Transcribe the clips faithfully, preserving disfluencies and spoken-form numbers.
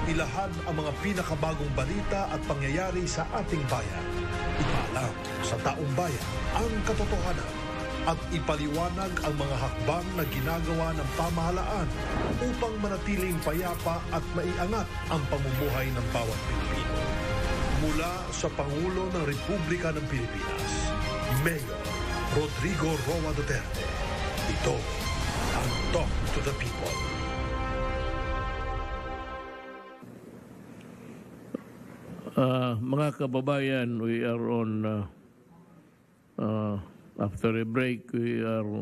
Ilahad ang mga pinakabagong balita at pangyayari sa ating bayan. Ipaalam sa taong bayan ang katotohanan at ipaliwanag ang mga hakbang na ginagawa ng pamahalaan upang manatiling payapa at maiangat ang pamumuhay ng bawat Pilipino. Mula sa Pangulo ng Republika ng Pilipinas, Mayor Rodrigo Roa Duterte. Ito ang Talk to the People. Uh, mga kababayan, we are on, uh, uh, after a break, we are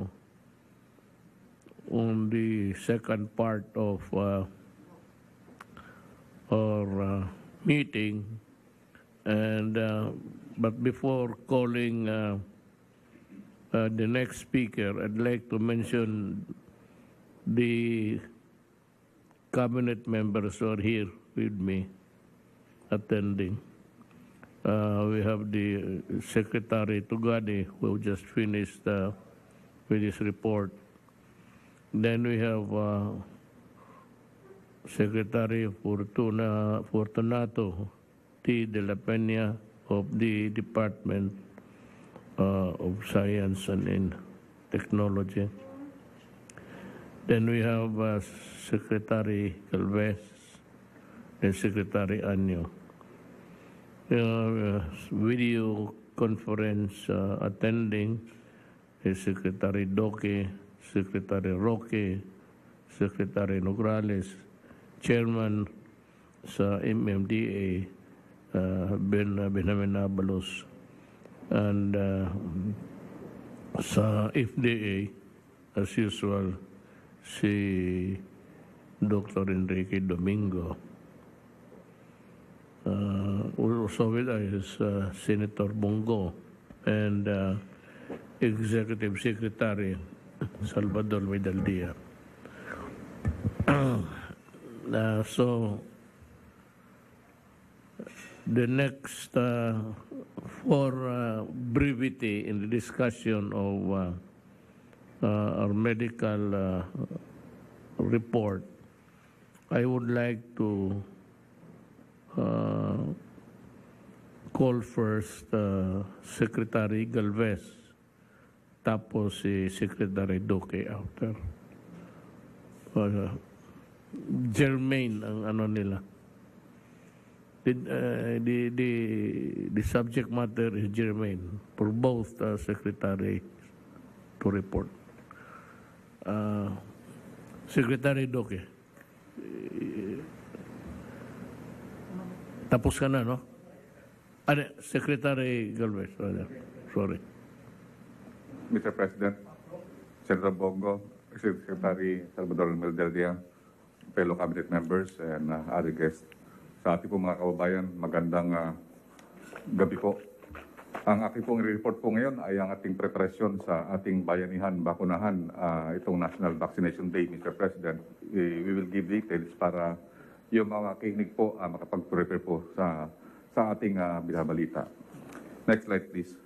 on the second part of uh, our uh, meeting. And, uh, but before calling uh, uh, the next speaker, I'd like to mention the cabinet members who are here with me attending. Uh, we have the Secretary Tugani, who just finished uh, with his report. Then we have uh, Secretary Fortuna, Fortunato T. de la Peña of the Department uh, of Science and in Technology. Then we have uh, Secretary Galvez and Secretary Anyo. Uh, video conference uh, attending is Secretary Doke, Secretary Roque, Secretary Nograles, Chairman sa M M D A, uh, Ben Benjamin Abalos, and uh, sa F D A, as usual, si Doctor Enrique Domingo. Uh, also with us is uh, Senator Bongo and uh, Executive Secretary Salvador Vidaldia. uh, so the next uh, for uh, brevity in the discussion of uh, uh, our medical uh, report, I would like to Uh, call first uh, Secretary Galvez, tapos si Secretary Duque after. Uh, germane ang ano nila. The, uh, the, the, the subject matter is germane for both uh, secretaries to report. Uh, Secretary Duque. Tapos ka na, no? Ano, Secretary Galvez. Sorry. Mister President, Senator Bongo, Secretary Salvador Vidaldia, fellow cabinet members, and uh, other guests. Sa ating po mga kababayan, magandang uh, gabi po. Ang aking pong report po ngayon ay ang ating preparasyon sa ating bayanihan, bakunahan, uh, itong National Vaccination Day, Mister President. We will give details para yung mga kinig po uh, makapag-prepare po sa, sa ating uh, binabalita. Next slide, please.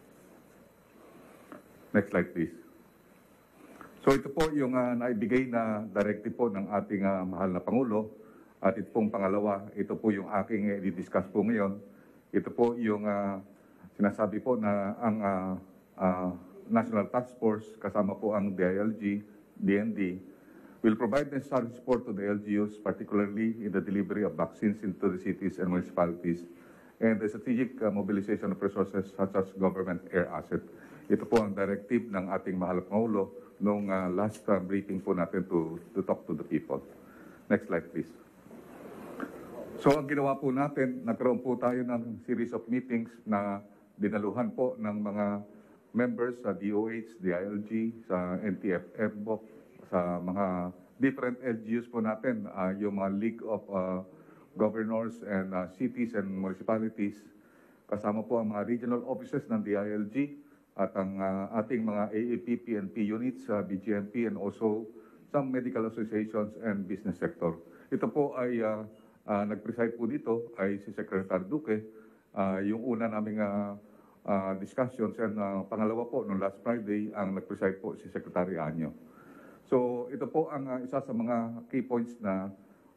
Next slide, please. So ito po yung uh, naibigay na directive po ng ating uh, mahal na Pangulo. At ito pong pangalawa, ito po yung aking i-discuss po ngayon. Ito po yung uh, sinasabi po na ang uh, uh, National Task Force, kasama po ang D I L G, D N D, will provide necessary support to the L G Us, particularly in the delivery of vaccines into the cities and municipalities, and the strategic uh, mobilization of resources such as government air asset. Ito po ang directive ng ating mahal na Pangulo nung uh, last uh, briefing po natin to, to talk to the people. Next slide, please. So ang ginawa po natin, nagkaroon po tayo ng series of meetings na dinaluhan po ng mga members sa D O H, D I L G, sa N T F F B O C, sa mga different L G Us po natin, uh, yung mga League of uh, Governors and uh, Cities and Municipalities, kasama po ang mga regional offices ng D I L G at ang uh, ating mga A A P P and P units, uh, B G M P, and also some medical associations and business sector. Ito po ay uh, uh, nag-preside po dito ay si Secretary Duque, uh, yung una naming uh, uh, discussions, and uh, pangalawa po, noong last Friday, ang nag-preside po si Secretary Anyo. So ito po ang uh, isa sa mga key points na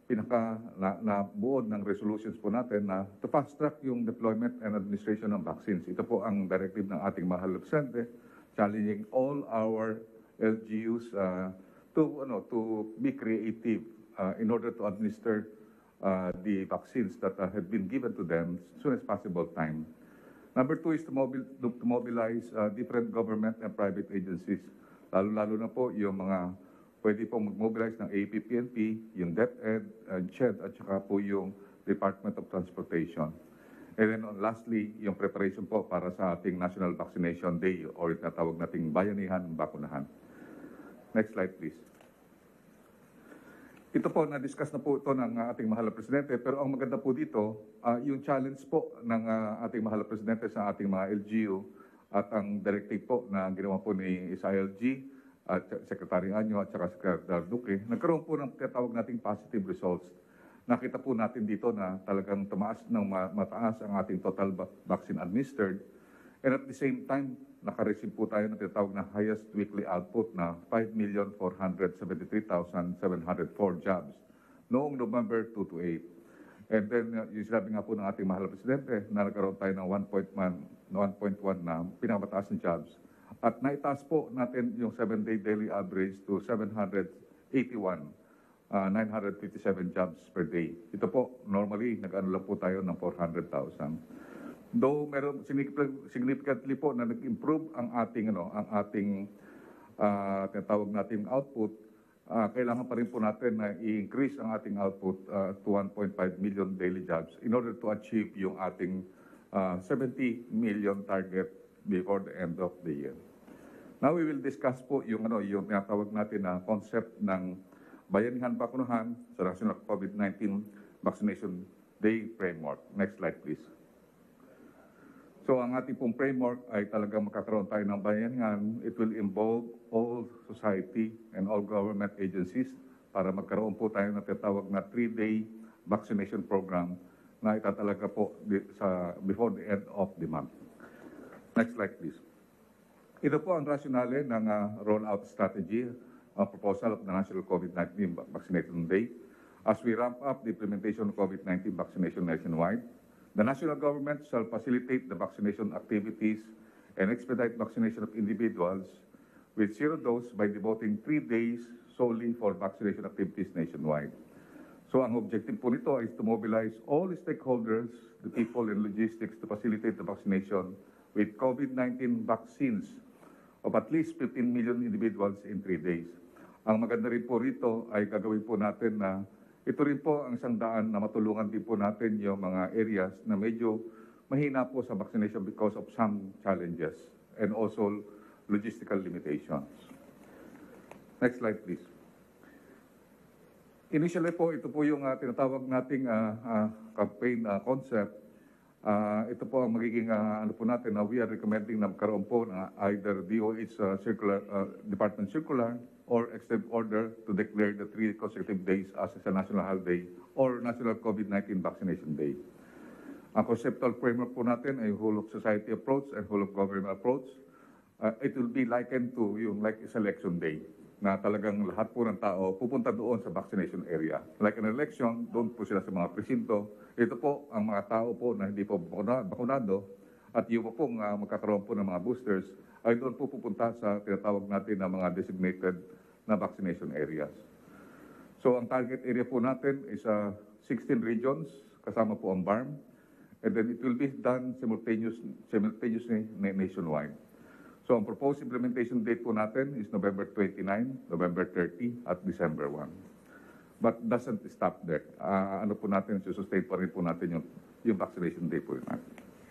pinaka na, na buod ng resolutions po natin na to fast track yung deployment and administration ng vaccines. Ito po ang directive ng ating mahal na presidente, challenging all our L G Us uh, to ano to be creative uh, in order to administer uh, the vaccines that uh, have been given to them as soon as possible time. Number two is to, mobil to mobilize uh, different government and private agencies, lalo-lalo na po yung mga pwede pong mag-mobilize ng A P P N P, yung DepEd, uh, C H E D, at saka po yung Department of Transportation. And then uh, lastly, yung preparation po para sa ating National Vaccination Day or yung natawag nating bayanihan ng bakunahan. Next slide, please. Ito po, na-discuss na po ito ng uh, ating mahal na presidente, pero ang maganda po dito, uh, yung challenge po ng uh, ating mahal na presidente sa ating mga L G U at ang directive po na ginawa po ni S I L G, at Secretary Anyo at saka Secretary Duque, nagkaroon po ng tinatawag nating positive results. Nakita po natin dito na talagang tumaas ng mataas ang ating total vaccine administered. And at the same time, nakareceive po tayo ng tinatawag na highest weekly output na five million four hundred seventy-three thousand seven hundred four jobs noong November two to eight. And then, uh, yung sinabi nga po ng ating mahal na presidente na nagkaroon tayo ng one point one na pinakamataas ng jobs. At naitaas po natin yung seven-day daily average to seven hundred eighty-one, uh, nine hundred fifty-seven jobs per day. Ito po, normally, nag-ano lang po tayo ng four hundred thousand. Though meron significantly po na nag-improve ang ating, ano, ang ating uh, tinatawag nating output, uh, kailangan pa rin po natin na i-increase ang ating output uh, to one point five million daily jobs in order to achieve yung ating uh, seventy million target before the end of the year. Now we will discuss po yung ano yung tinatawag natin na concept ng bayanihan bakunahan sa National COVID nineteen Vaccination Day Framework. Next slide please. So ang ating pong framework ay talagang makakaroon tayo ng bayanihan. It will involve all society and all government agencies para magkaroon po tayo ng tinatawag na three-day vaccination program na itatalaga po sa before the end of the month. Next slide please. Ito po ang rationale ng uh, rollout strategy, uh, proposal of the National COVID nineteen Vaccination Day. As we ramp up the implementation of COVID nineteen vaccination nationwide, the national government shall facilitate the vaccination activities and expedite vaccination of individuals with zero dose by devoting three days solely for vaccination activities nationwide. So ang objective po nito is to mobilize all the stakeholders, the people in logistics to facilitate the vaccination with COVID nineteen vaccines of at least fifteen million individuals in three days. Ang maganda rin po rito ay gagawin po natin na ito rin po ang isang daan na matulungan din po natin yung mga areas na medyo mahina po sa vaccination because of some challenges and also logistical limitations. Next slide please. Initially po, ito po yung uh, tinatawag nating uh, uh, campaign uh, concept. Uh, ito po ang magiging uh, ano po natin na we are recommending na magkaroon po na either D O H uh, circular, uh, Department Circular or Executive Order to declare the three consecutive days as a National Holiday or National COVID nineteen Vaccination Day. Ang conceptual framework po natin ay whole of society approach and whole of government approach. Uh, it will be likened to yung like a selection day na talagang lahat po ng tao pupunta doon sa vaccination area. Like an election, doon po sila sa mga presinto. Ito po ang mga tao po na hindi po bakunado at yung po pong uh, magkakaroon po ng mga boosters ay doon po pupunta sa tinatawag natin na mga designated na vaccination areas. So ang target area po natin is uh, sixteen regions, kasama po ang B A R M, and then it will be done simultaneous, simultaneously nationwide. So ang proposed implementation date po natin is November twenty-nine, November thirty, at December first. But doesn't stop there. Uh, ano po natin, sustain pa rin po natin yung, yung vaccination day po natin.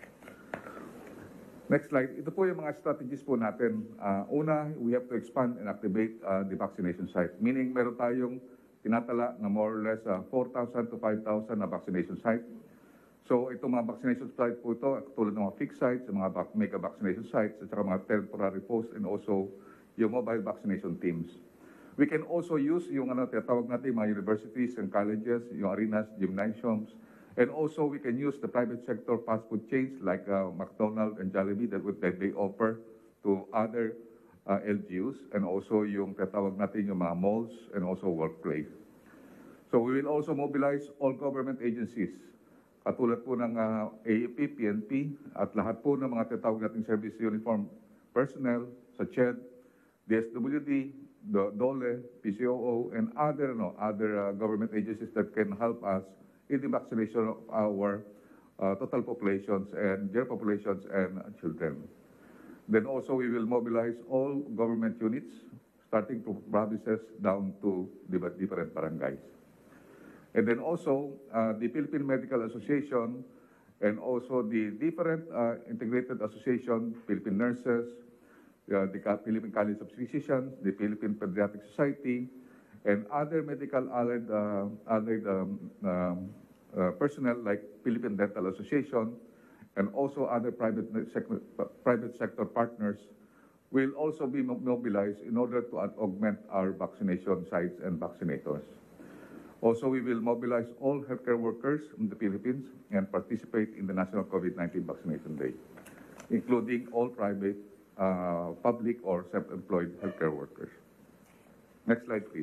Next slide. Ito po yung mga strategies po natin. Uh, una, we have to expand and activate uh, the vaccination site. Meaning, meron tayong tinatala na more or less uh, four thousand to five thousand na vaccination site. So, itong mga vaccination site po ito, tulad ng mga fixed sites, mga mega vaccination sites, at saka mga temporary posts, and also yung mobile vaccination teams. We can also use yung ano, tinatawag natin mga universities and colleges, yung arenas, gymnasiums, and also we can use the private sector fast food chains like uh, McDonald's and Jollibee that, would, that they offer to other uh, L G Us, and also yung tinatawag natin yung mga malls and also workplace. So we will also mobilize all government agencies, katulad po ng uh, A A P, P N P, at lahat po ng mga tinatawag nating service uniform personnel sa C H E D, D S W D, the DOLE, P C O O, and other no, other uh, government agencies that can help us in the vaccination of our uh, total populations and their populations and uh, children. Then also we will mobilize all government units, starting from provinces down to the different barangays. And then also uh, the Philippine Medical Association and also the different uh, integrated association, Philippine Nurses, uh, the Philippine College of Physicians, the Philippine Pediatric Society, and other medical allied, uh, allied um, um, uh, personnel like Philippine Dental Association, and also other private sector, private sector partners will also be mobilized in order to augment our vaccination sites and vaccinators. Also, we will mobilize all healthcare workers in the Philippines and participate in the National COVID nineteen Vaccination Day, including all private, uh, public, or self-employed healthcare workers. Next slide, please.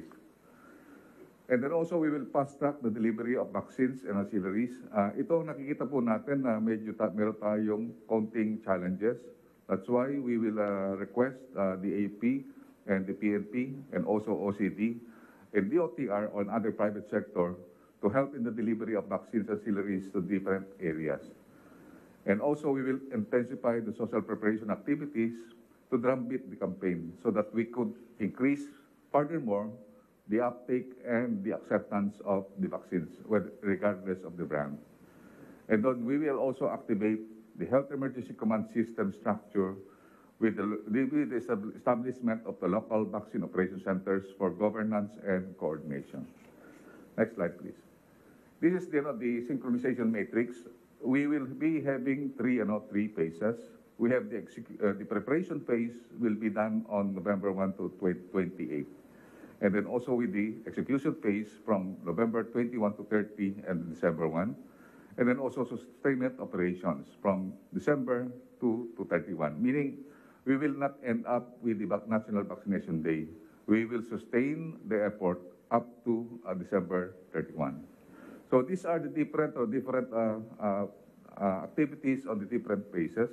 And then also, we will fast-track the delivery of vaccines and auxiliaries. Uh, ito, nakikita po natin na medyo ta meron tayong konting challenges. That's why we will uh, request uh, the A P and the P N P and also O C D and D O T R on other private sector to help in the delivery of vaccines and auxiliaries to different areas. And also, we will intensify the social preparation activities to drumbeat the campaign so that we could increase furthermore the uptake and the acceptance of the vaccines, regardless of the brand. And then we will also activate the Health Emergency Command System structure with the, with the establishment of the local vaccine operation centers for governance and coordination. Next slide, please. This is you know, the synchronization matrix. We will be having three, you know, three phases. We have the, uh, the preparation phase will be done on November first to twenty-eighth. And then also with the execution phase from November twenty-first to thirtieth and December first. And then also sustainment operations from December two to thirty-one, meaning we will not end up with the National Vaccination Day. We will sustain the effort up to uh, December thirty-first. So these are the different or different uh, uh, uh, activities on the different phases.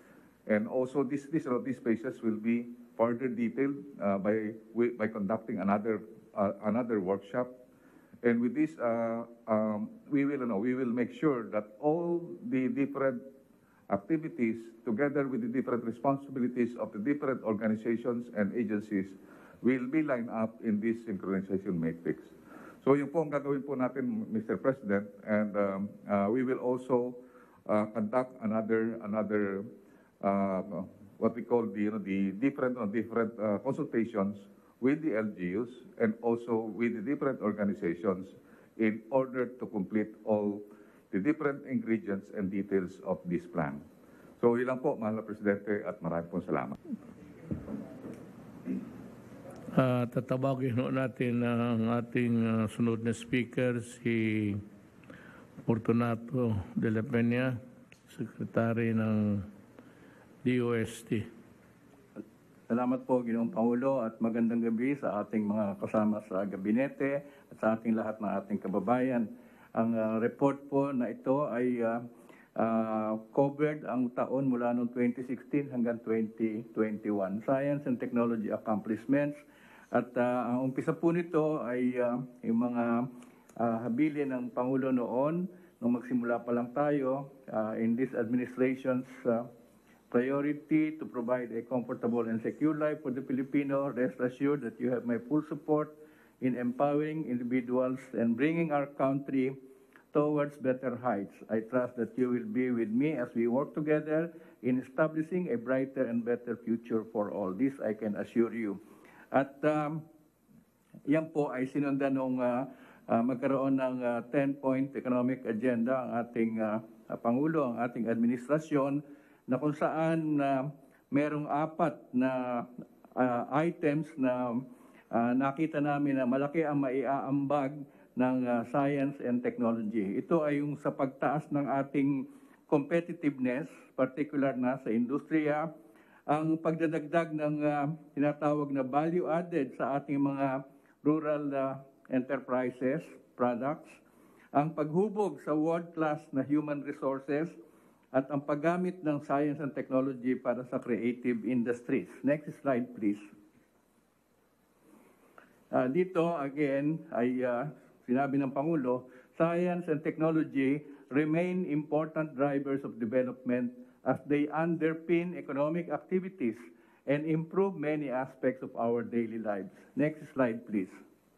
And also this, this, uh, these phases will be further detailed uh, by, by conducting another, uh, another workshop. And with this, uh, um, we will, you know, we will make sure that all the different activities, together with the different responsibilities of the different organizations and agencies, will be lined up in this synchronization matrix. So yung po ang gagawin po natin, Mister President, and um, uh, we will also uh, conduct another, another uh, what we call the, you know, the different, uh, different uh, consultations with the L G Us and also with the different organizations in order to complete all the different ingredients and details of this plan. So ilan po, mahal na Presidente, at maraming pong salamat. Uh, tatabagin ho natin ang ating uh, sunod na speaker, si Fortunato de la Peña, Secretary ng D O S T. Salamat po, Ginoong Pangulo, at magandang gabi sa ating mga kasama sa gabinete at sa ating lahat ng ating kababayan. Ang uh, report po na ito ay uh, uh, covered ang taon mula noong twenty sixteen hanggang twenty twenty-one. Science and Technology Accomplishments. At uh, ang umpisa po nito ay uh, yung mga uh, habilin ng Pangulo noon, nung magsimula pa lang tayo uh, in this administration's uh, priority to provide a comfortable and secure life for the Filipino. Rest assured that you have my full support in empowering individuals and bringing our country towards better heights. I trust that you will be with me as we work together in establishing a brighter and better future for all. This I can assure you. At um, yan po ay sinundan ng uh, uh, magkaroon ng uh, ten-point economic agenda ang ating uh, Pangulo, ang ating administrasyon, na kung saan uh, merong apat na uh, items na uh, nakita namin na malaki ang maiaambag ng uh, science and technology. Ito ay yung sa pagtaas ng ating competitiveness, particular na sa industriya, ang pagdadagdag ng uh, tinatawag na value added sa ating mga rural uh, enterprises, products, ang paghubog sa world-class na human resources, at ang paggamit ng science and technology para sa creative industries. Next slide, please. Uh, dito, again, ay uh, sinabi ng Pangulo, science and technology remain important drivers of development as they underpin economic activities and improve many aspects of our daily lives. Next slide, please.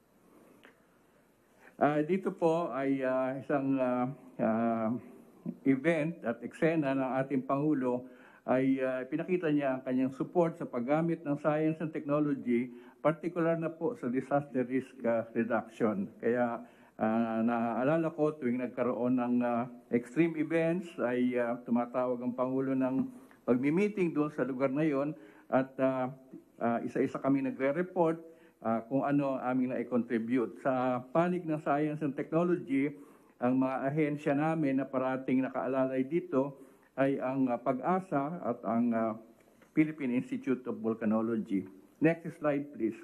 Uh, dito po ay uh, isang uh, uh, event at eksena ng ating Pangulo ay uh, pinakita niya ang kanyang support sa paggamit ng science and technology, particular na po sa disaster risk uh, reduction. Kaya uh, naaalala ko tuwing nagkaroon ng uh, extreme events ay uh, tumatawag ang Pangulo ng pagmi-meeting doon sa lugar na yon at uh, uh, isa-isa kami nagre-report uh, kung ano aming na-contribute. Sa panig ng science and technology, ang mga ahensya namin na parating nakaalalay dito ay ang uh, Pag-asa at ang uh, Philippine Institute of Volcanology. Next slide, please.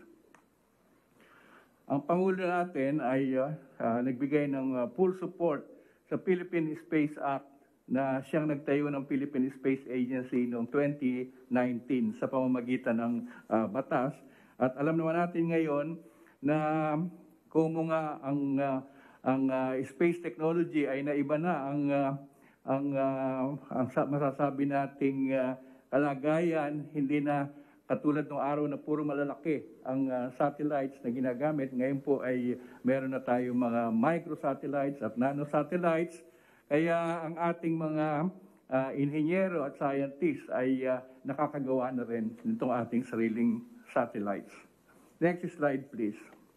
Ang Pangulo natin ay uh, uh, nagbigay ng uh, full support sa Philippine Space Act na siyang nagtayo ng Philippine Space Agency noong twenty nineteen sa pamamagitan ng uh, batas. At alam naman natin ngayon na kung nga ang uh, ang uh, space technology ay naiba na ang uh, ang uh, ang masasabi nating uh, kalagayan, hindi na katulad ng araw na puro malalaki ang uh, satellites na ginagamit. Ngayon po ay meron na tayong mga microsatellites at nanosatellites. Kaya ang ating mga uh, inhinyero at scientists ay uh, nakakagawa na rin nitong ating sariling satellites. Next slide, please.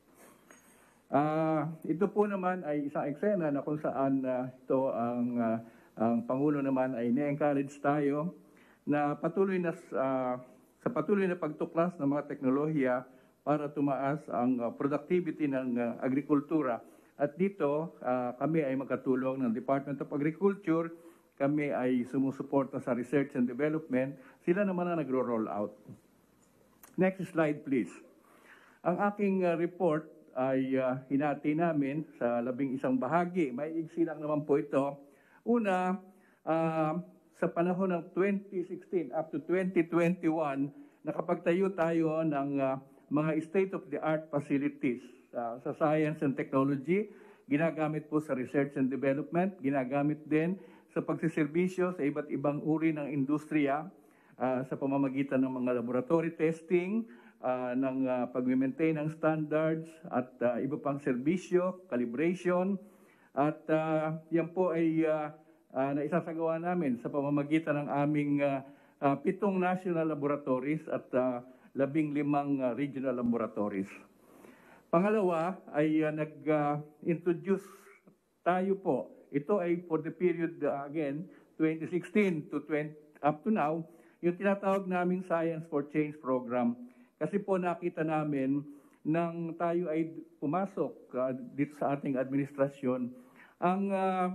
Uh, ito po naman ay isang eksena na kung saan uh, ito ang, uh, ang Pangulo naman ay ni-encourage tayo na patuloy na uh, sa patuloy na pagtuklas ng mga teknolohiya para tumaas ang uh, productivity ng uh, agrikultura. At dito uh, kami ay magkatulong ng Department of Agriculture, kami ay sumusuporta sa research and development, sila naman ang nagro-roll out. Next slide, please. Ang aking uh, report ay uh, hinati namin sa labing isang bahagi. May iksi lang naman po ito. Una, uh, sa panahon ng twenty sixteen up to twenty twenty-one, nakapagtayo tayo ng uh, mga state-of-the-art facilities uh, sa science and technology. Ginagamit po sa research and development. Ginagamit din sa pagsiservisyo sa iba't ibang uri ng industriya uh, sa pamamagitan ng mga laboratory testing, Uh, ng uh, pag-maintain ng standards at uh, iba pang serbisyo, calibration, at uh, yan po ay uh, uh, naisasagawa namin sa pamamagitan ng aming uh, uh, pitong national laboratories at uh, labing limang uh, regional laboratories. Pangalawa ay uh, nag-introduce uh, tayo po. Ito ay for the period, uh, again, twenty sixteen to twenty, up to now, yung tinatawag naming Science for Change program. Kasi po nakita namin nang tayo ay pumasok uh, dito sa ating administrasyon, ang uh,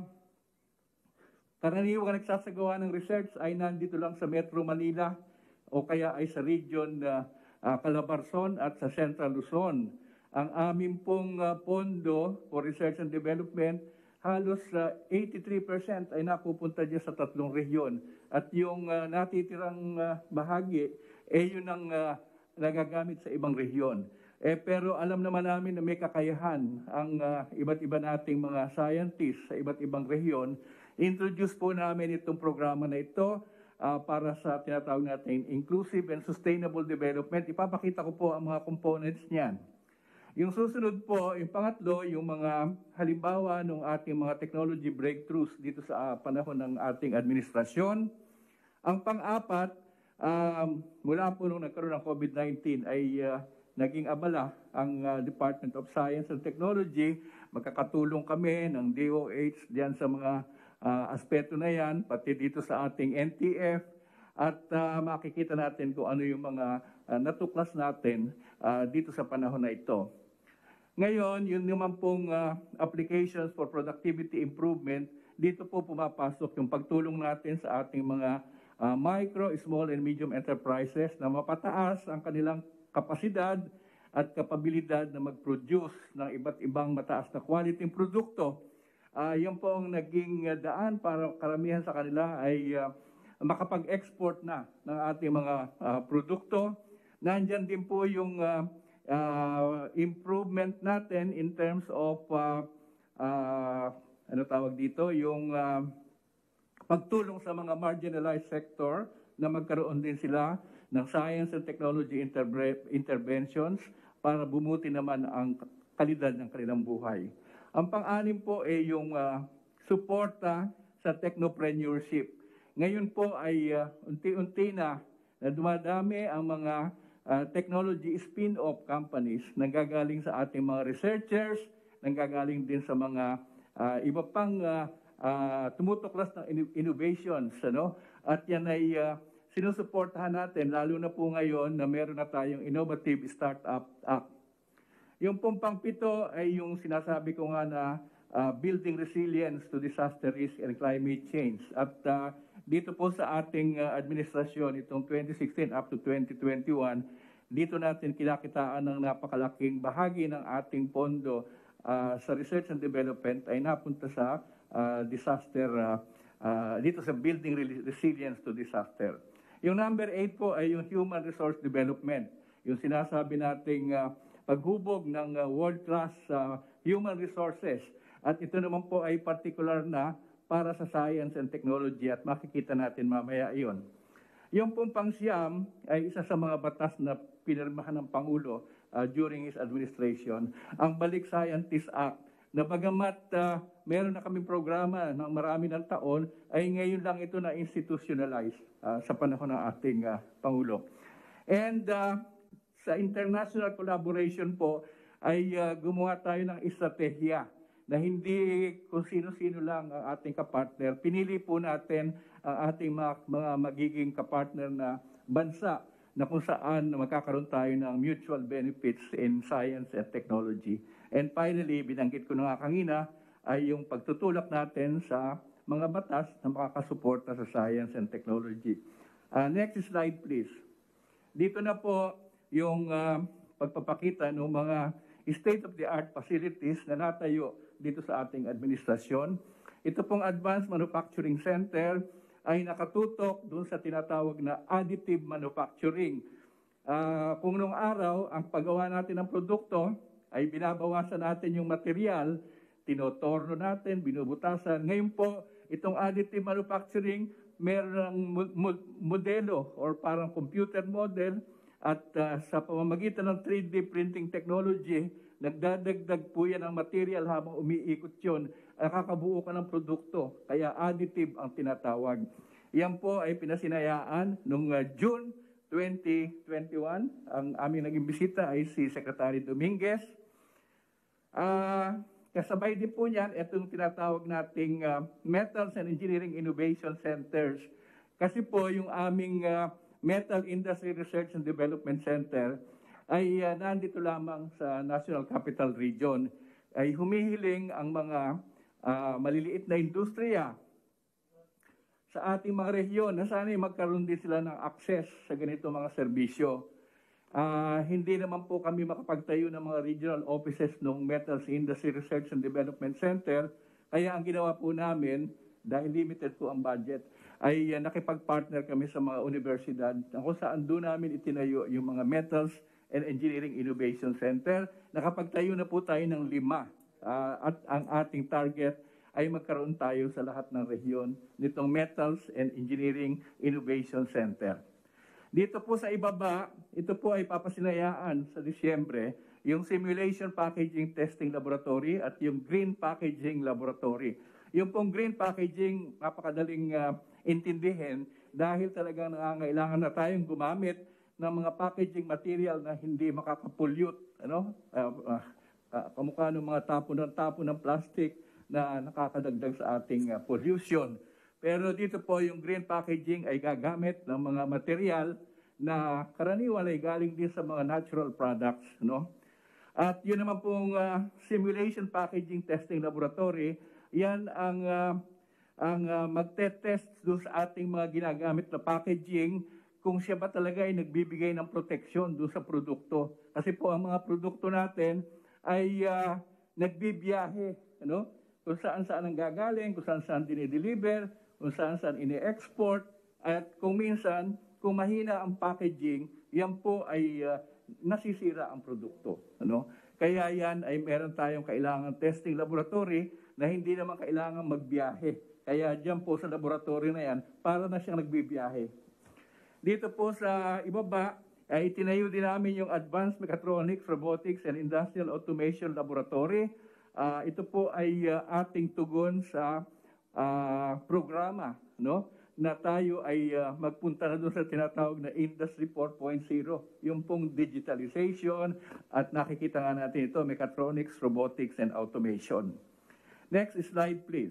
karaniwang nagsasagawa ng research ay nandito lang sa Metro Manila o kaya ay sa region uh, uh, Calabarzon at sa Central Luzon. Ang aming pong uh, pondo for research and development, halos uh, eighty-three percent ay napupunta dyan sa tatlong rehiyon. At yung uh, natitirang uh, bahagi, eh yun ang uh, nagagamit sa ibang rehiyon. Eh, pero alam naman namin na may kakayahan ang uh, iba't iba nating mga scientists sa iba't ibang rehiyon. Introduce po namin itong programa na ito uh, para sa tinatawag natin inclusive and sustainable development. Ipapakita ko po ang mga components niyan. Yung susunod po, yung pangatlo, yung mga halimbawa ng ating mga technology breakthroughs dito sa uh, panahon ng ating administrasyon. Ang pang-apat, Um, mula po nung nagkaroon ng COVID nineteen ay uh, naging abala ang uh, Department of Science and Technology. Magkakatulong kami ng D O H diyan sa mga uh, aspeto na yan, pati dito sa ating N T F. At uh, makikita natin kung ano yung mga uh, natuklas natin uh, dito sa panahon na ito. Ngayon, yun naman pong uh, applications for productivity improvement, dito po pumapasok yung pagtulong natin sa ating mga Uh, micro, small, and medium enterprises na mapataas ang kanilang kapasidad at kapabilidad na mag-produce ng iba't ibang mataas na quality produkto. Uh, yan po ang naging uh, daan para karamihan sa kanila ay uh, makapag-export na ng ating mga uh, produkto. Nandyan din po yung uh, uh, improvement natin in terms of uh, uh, ano tawag dito, yung uh, pagtulong sa mga marginalized sector na magkaroon din sila ng science and technology interbre- interventions para bumuti naman ang kalidad ng kanilang buhay. Ang pang-anim po ay yung uh, suporta sa technopreneurship. Ngayon po ay uh, unti-unti na na dumadami ang mga uh, technology spin-off companies nanggagaling sa ating mga researchers, nanggagaling din sa mga uh, iba pang uh, uh, tumutuklas ng innovations. Ano? At yan ay uh, sinusuportahan natin, lalo na po ngayon na meron na tayong Innovative Startup Act. Yung pong pangpito ay yung sinasabi ko nga na uh, building resilience to disaster risk and climate change. At uh, dito po sa ating uh, administrasyon, itong twenty sixteen up to twenty twenty-one, dito natin kinakitaan ng napakalaking bahagi ng ating pondo uh, sa research and development ay napunta sa uh, disaster, uh, uh, dito sa building resilience to disaster. Yung number eight po ay yung human resource development. Yung sinasabi nating uh, paghubog ng uh, world-class uh, human resources. At ito naman po ay particular na para sa science and technology at makikita natin mamaya iyon. Yung pong pangsiyam ay isa sa mga batas na pinirmahan ng Pangulo uh, during his administration, ang Balik Scientist Act, na bagamat uh, meron na kaming programa ng marami ng taon, ay ngayon lang ito na institutionalize uh, sa panahon ng ating uh, Pangulo. And uh, sa international collaboration po ay uh, gumawa tayo ng estratehiya na hindi kung sino-sino lang ang ating kapartner. Pinili po natin ang ating mga, mga magiging kapartner na bansa na kung saan magkakaroon tayo ng mutual benefits in science and technology. And finally, binanggit ko na nga kanina, ay yung pagtutulak natin sa mga batas na makakasuporta sa science and technology. Uh, next slide, please. Dito na po yung uh, pagpapakita ng mga state-of-the-art facilities na natayo dito sa ating administrasyon. Ito pong Advanced Manufacturing Center ay nakatutok doon sa tinatawag na additive manufacturing. Uh, kung nung araw, ang paggawa natin ng produkto ay binabawasan natin yung material, tinotorno natin, binubutasan. Ngayon po, itong additive manufacturing, mayroong modelo or parang computer model. At uh, sa pamamagitan ng three D printing technology, nagdadagdag po yan ng material habang umiikot yun, nakakabuo ka ng produkto. Kaya additive ang tinatawag. Yan po ay pinasinayaan noong uh, June twenty twenty-one. Ang aming naging bisita ay si Secretary Dominguez. Uh, kasabay din po niyan, itong tinatawag nating uh, Metals and Engineering Innovation Centers. Kasi po yung aming uh, Metal Industry Research and Development Center ay uh, nandito lamang sa National Capital Region. Ay humihiling ang mga uh, maliliit na industriya sa ating mga rehiyon na sana'y magkaroon din sila ng access sa ganito mga serbisyo. Uh, hindi naman po kami makapagtayo ng mga regional offices ng Metals Industry Research and Development Center. Kaya ang ginawa po namin, dahil limited po ang budget, ay uh, nakipag-partner kami sa mga universidad kung saan doon namin itinayo yung mga Metals and Engineering Innovation Center. Nakapagtayo na po tayo ng lima. Uh, at ang ating target ay magkaroon tayo sa lahat ng rehiyon nitong Metals and Engineering Innovation Center. Dito po sa ibaba, ito po ay papasinayaan sa Disyembre, yung Simulation Packaging Testing Laboratory at yung Green Packaging Laboratory. Yung pong green packaging, napakadaling uh, intindihin dahil talagang nangangailangan na tayong gumamit ng mga packaging material na hindi makakapollute. Ano? Uh, uh, uh, kamukha ng mga tapon ng tapon ng plastic na nakakadagdag sa ating uh, pollution. Pero dito po yung green packaging ay gagamit ng mga material na karaniwan ay galing din sa mga natural products. No? At yun naman pong uh, Simulation Packaging Testing Laboratory, yan ang uh, ang uh, magte-test doon sa ating mga ginagamit na packaging kung siya ba talaga ay nagbibigay ng proteksyon doon sa produkto. Kasi po ang mga produkto natin ay uh, nagbibiyahe, ano? Kung saan-saan ang gagaling, kung saan-saan dinideliver, kung saan-saan ini-export, at kung minsan, kung mahina ang packaging, yan po ay uh, nasisira ang produkto. Ano? Kaya yan ay meron tayong kailangan testing laboratory na hindi naman kailangan magbiyahe. Kaya dyan po sa laboratory na yan, para na siyang nagbibiyahe. Dito po sa ibaba, ay itinayo din namin yung Advanced Mechatronics, Robotics, and Industrial Automation Laboratory. Uh, ito po ay uh, ating tugon sa uh, programa, no? Na tayo ay uh, magpunta na doon sa tinatawag na Industry four point oh, yung pong digitalization, at nakikita nga natin ito, Mechatronics, Robotics, and Automation. Next slide, please.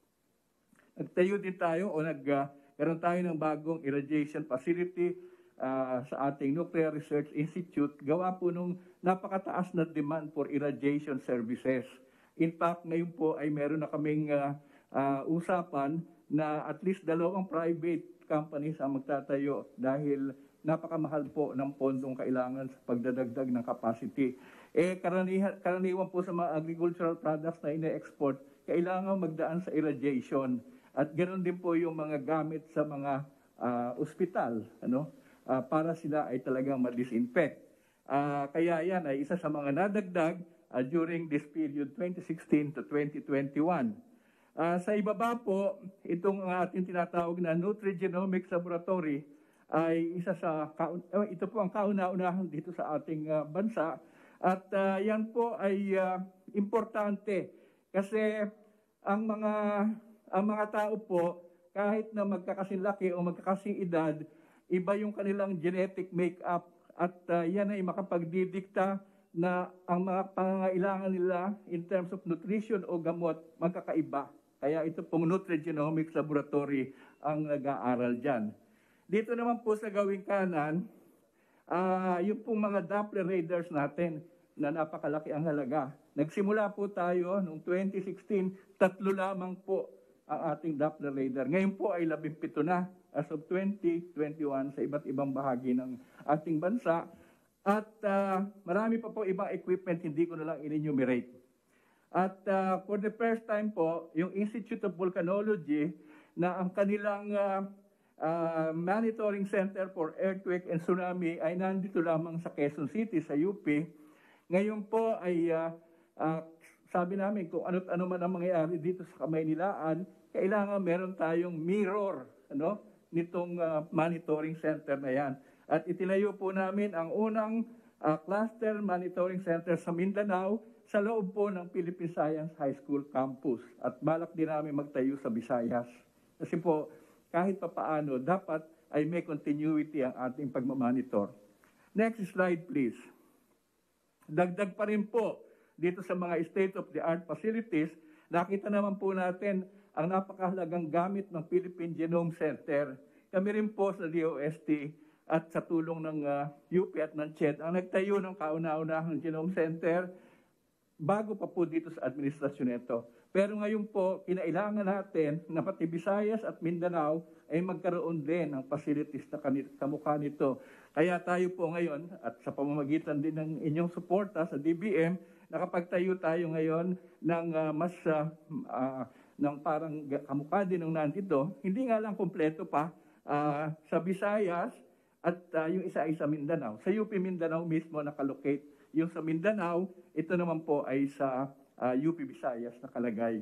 Nagtayo din tayo o nagkaroon uh, tayo ng bagong irradiation facility uh, sa ating Nuclear Research Institute, gawa po nung napakataas na demand for irradiation services. In fact, ngayon po ay meron na kaming uh, uh, usapan na at least dalawang private companies ang magtatayo dahil napakamahal po ng pondong kailangan sa pagdadagdag ng capacity. Eh, karaniwan, karaniwan po sa mga agricultural products na ine-export, kailangan magdaan sa irradiation. At ganoon din po yung mga gamit sa mga uh, ospital, ano, uh, para sila ay talagang ma-disinfect. Uh, kaya yan ay isa sa mga nadagdag uh, during this period twenty sixteen to twenty twenty-one. Uh, sa ibaba po, itong ating tinatawag na Nutrigenomics Laboratory ay isa sa, uh, ito po ang kauna-unahan dito sa ating uh, bansa. At uh, yan po ay uh, importante kasi ang mga ang mga tao po, kahit na magkakasinlaki o magkakasing edad, iba yung kanilang genetic makeup, at uh, yan ay makapagdidikta na ang mga pangangailangan nila in terms of nutrition o gamot magkakaiba. Kaya ito pong Nutrigenomics Laboratory ang nag-aaral dyan. Dito naman po sa gawing kanan, uh, yung pong mga Doppler radars natin na napakalaki ang halaga. Nagsimula po tayo noong twenty sixteen, tatlo lamang po ang ating Doppler radar. Ngayon po ay labimpito na as of twenty twenty-one sa iba't ibang bahagi ng ating bansa. At uh, marami pa po ibang equipment, hindi ko na lang in-enumerate. At uh, for the first time po, yung Institute of Volcanology na ang kanilang uh, uh, Monitoring Center for Earthquake and Tsunami ay nandito lamang sa Quezon City, sa U P. Ngayon po ay uh, uh, sabi namin kung ano't ano man ang mangyayari dito sa Kamaynilaan, kailangan meron tayong mirror, ano, nitong uh, monitoring center na yan. At itinayo po namin ang unang uh, cluster monitoring center sa Mindanao sa loob po ng Philippine Science High School campus. At balak din namin magtayo sa Visayas. Kasi po, kahit pa paano, dapat ay may continuity ang ating pagmamonitor. Next slide, please. Dagdag pa rin po dito sa mga state-of-the-art facilities, nakita naman po natin ang napakahalagang gamit ng Philippine Genome Center. Kami rin po sa D O S T at sa tulong ng uh, U P at ng C H E D ang nagtayo ng kauna-unahang Genome Center bago pa po dito sa administrasyon nito. Pero ngayon po, kinailangan natin na pati Visayas at Mindanao ay magkaroon din ng facilities na kamukha nito. Kaya tayo po ngayon, at sa pamamagitan din ng inyong suporta sa D B M, nakapagtayo tayo ngayon ng uh, mas uh, uh, ng parang kamukha din ng nandito, hindi nga lang kompleto pa uh, sa Visayas at uh, yung isa ay sa Mindanao. Sa U P Mindanao mismo nakalocate. Yung sa Mindanao, ito naman po ay sa uh, U P Visayas nakalagay.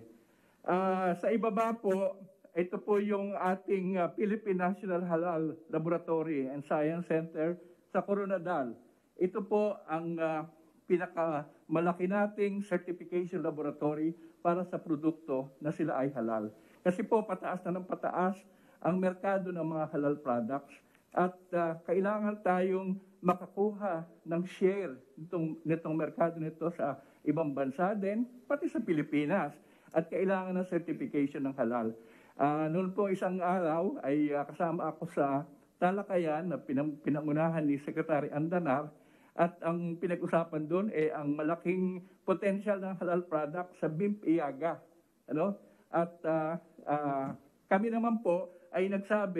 Uh, sa ibaba po, ito po yung ating uh, Philippine National Halal Laboratory and Science Center sa Coronadal. Ito po ang uh, pinakamalaki nating certification laboratory para sa produkto na sila ay halal. Kasi po pataas na ng pataas ang merkado ng mga halal products at uh, kailangan tayong makakuha ng share nitong, nitong merkado nito sa ibang bansa din, pati sa Pilipinas. At kailangan ng certification ng halal. Uh, noon po isang araw ay uh, kasama ako sa talakayan na pinang, pinangunahan ni Secretary Andanar. At ang pinag-usapan doon ay eh, ang malaking potential ng halal product sa B I M P-Iaga. Ano? At uh, uh, kami naman po ay nagsabi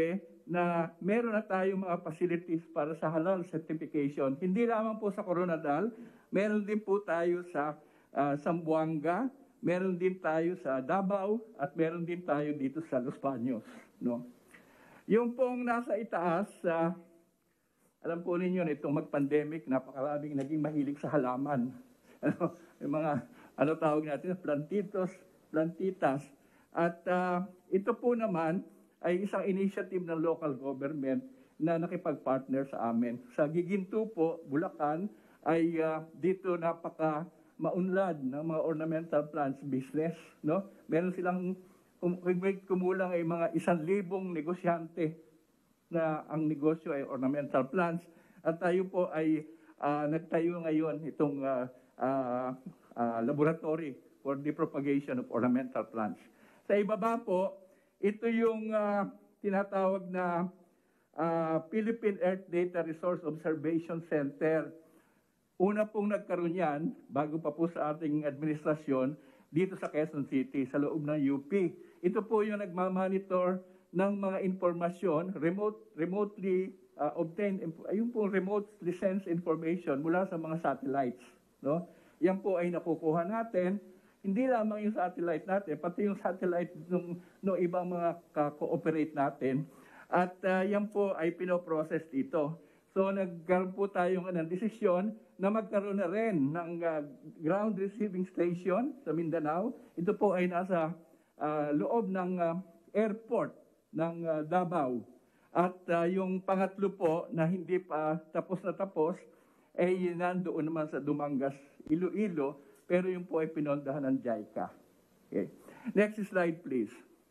na meron na tayong mga facilities para sa halal certification. Hindi lamang po sa Coronadal, meron din po tayo sa uh, Zamboanga, meron din tayo sa Davao, at meron din tayo dito sa Los Baños. No? Yung pong nasa itaas, uh, alam po ninyo na itong mag-pandemic, napakaraming naging mahilig sa halaman. Ano, yung mga, ano tawag natin, plantitos, plantitas. At uh, ito po naman ay isang initiative ng local government na nakipag-partner sa amin. Sa Giginto po, Bulacan, ay uh, dito napaka maunlad ng mga ornamental plants business. No? Meron silang kum- kumulang ay mga isang libong negosyante na ang negosyo ay ornamental plants. At tayo po ay uh, nagtayo ngayon itong uh, uh, uh, laboratory for the propagation of ornamental plants. Sa ibaba po, ito yung uh, tinatawag na uh, Philippine Earth Data Resource Observation Center. Una pong nagkaroon yan, bago pa po sa ating administrasyon, dito sa Quezon City, sa loob ng U P. Ito po yung nagmamonitor ng mga informasyon, remote, remotely uh, obtained, yung pong remotely sensed information mula sa mga satellites. No? Yan po ay nakukuha natin. Hindi lamang yung satellite natin, pati yung satellite ng, ng ibang mga ka-cooperate natin. At uh, yan po ay pinoprocess dito. So nagkaroon po tayo ng desisyon na magkaroon na rin ng uh, ground receiving station sa Mindanao. Ito po ay nasa uh, loob ng uh, airport ng uh, Davao. At uh, yung pangatlo po na hindi pa tapos na tapos ay nandoon naman sa Dumangas, Iloilo, pero yung po ay pinondahan ng JICA. Okay. Next slide, please.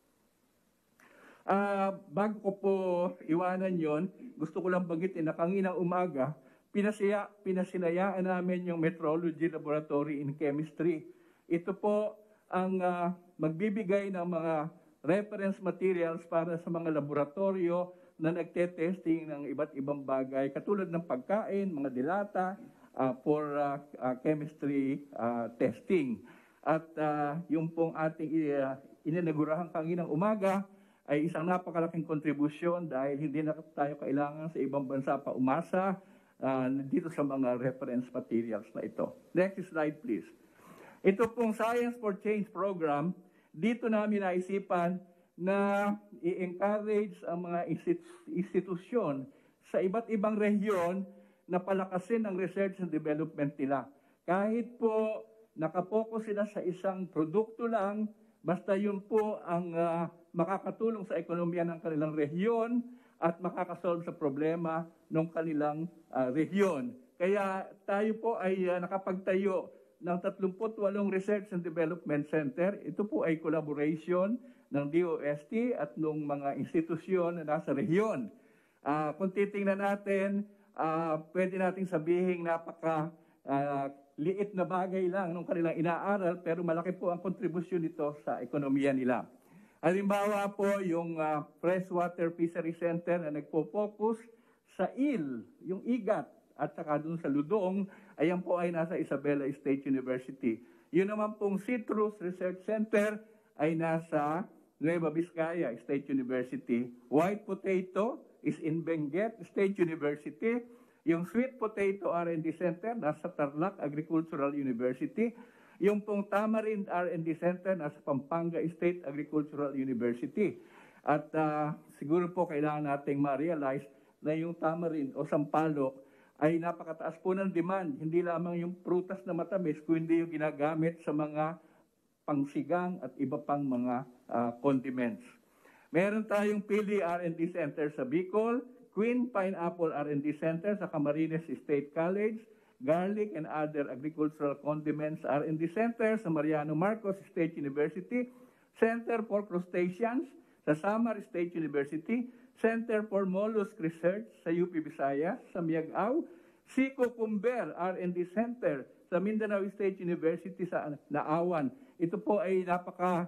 Uh, bago ko po iwanan yon, gusto ko lang banggitin na kanginang umaga, pinasaya, pinasinayaan namin yung Metrology Laboratory in Chemistry. Ito po ang uh, magbibigay ng mga reference materials para sa mga laboratorio na nagte-testing ng iba't ibang bagay, katulad ng pagkain, mga dilata, Uh, for uh, uh, chemistry uh, testing. At uh, yung pong ating uh, inanagurahan kanginang umaga ay isang napakalaking kontribusyon dahil hindi na tayo kailangan sa ibang bansa pa umasa uh, dito sa mga reference materials na ito. Next slide, please. Ito pong Science for Change program, dito namin naisipan na i-encourage ang mga institusyon sa iba't ibang rehiyon na palakasin ang research and development nila. Kahit po nakapokus sila sa isang produkto lang, basta yun po ang uh, makakatulong sa ekonomiya ng kanilang rehiyon at makakasolve sa problema ng kanilang uh, rehiyon. Kaya tayo po ay uh, nakapagtayo ng tatlumpu't walong Research and Development Center. Ito po ay collaboration ng D O S T at ng mga institusyon na nasa rehiyon. Uh, kung titingnan natin, Uh, pwede nating sabihin napaka uh, liit na bagay lang nung kanilang inaaral, pero malaki po ang kontribusyon nito sa ekonomiya nila. Halimbawa po yung uh, Freshwater Fishery Center na nagpo-focus sa eel, yung igat, at saka dun sa Ludong, ayan po ay nasa Isabela State University. Yun naman pong Citrus Research Center ay nasa Nueva Vizcaya State University. White potato is in Benguet State University. Yung sweet potato R and D Center nasa Tarlac Agricultural University. Yung pong tamarind R and D Center nasa Pampanga State Agricultural University. At uh, siguro po kailangan nating ma-realize na yung tamarind o sampalok ay napakataas po ng demand. Hindi lamang yung prutas na matamis, kundi yung ginagamit sa mga pangsigang at iba pang mga uh, condiments. Meron tayong Pili R and D Center sa Bicol, Queen Pineapple R and D Center sa Camarines State College, Garlic and Other Agricultural Condiments R and D Center sa Mariano Marcos State University, Center for Crustaceans sa Samar State University, Center for Mollusk Research sa U P Visayas, sa Miagao, Sicucumber R and D Center sa Mindanao State University sa Naawan. Ito po ay napaka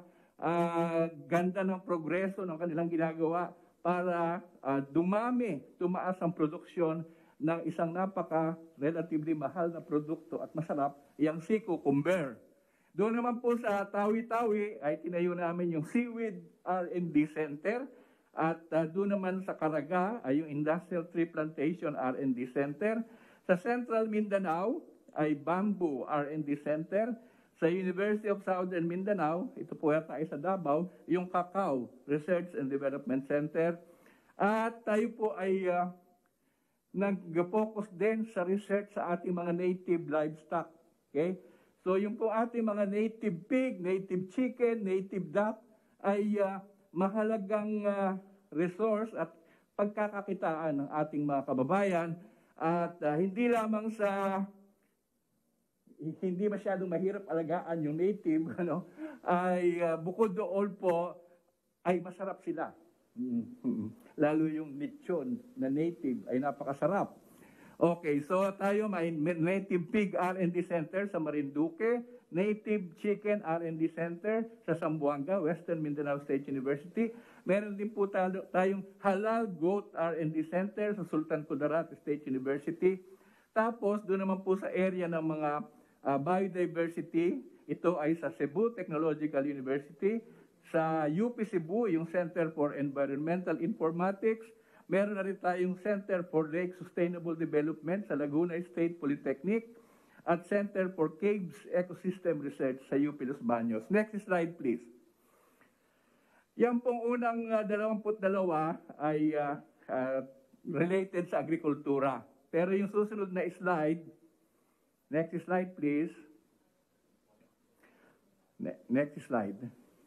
Uh, ganda ng progreso ng kanilang ginagawa para uh, dumami, tumaas ang produksyon ng isang napaka-relatively mahal na produkto at masarap, yung Sicucumber. Doon naman po sa Tawi-Tawi ay tinayo namin yung Seaweed R and D Center At uh, doon naman sa Caraga ay yung Industrial Tree Plantation R and D Center. Sa Central Mindanao ay Bamboo R and D Center. Sa University of Southern Mindanao, ito po yata ay sa Davao, yung Cacao Research and Development Center. At tayo po ay uh, nag-focus din sa research sa ating mga native livestock. Okay? So yung po ating mga native pig, native chicken, native duck ay uh, mahalagang uh, resource at pagkakakitaan ng ating mga kababayan. At uh, hindi lamang sa hindi masyadong mahirap alagaan yung native, ano, ay uh, bukod doon po ay masarap sila. Mm-hmm. Lalo yung lechon na native ay napakasarap. Okay, so tayo may native pig R and D Center sa Marinduque, native chicken R and D Center sa Zamboanga, Western Mindanao State University. Meron din po tayo, tayong halal goat R and D Center sa Sultan Kudarat State University. Tapos doon naman po sa area ng mga uh, biodiversity, ito ay sa Cebu Technological University. Sa U P Cebu, yung Center for Environmental Informatics. Meron na rin tayong Center for Lake Sustainable Development sa Laguna State Polytechnic at Center for Caves Ecosystem Research sa U P Los Baños. Next slide, please. Yan pong unang uh, dalawampu't dalawa ay uh, uh, related sa agrikultura. Pero yung susunod na slide, next slide, please. Ne- next slide.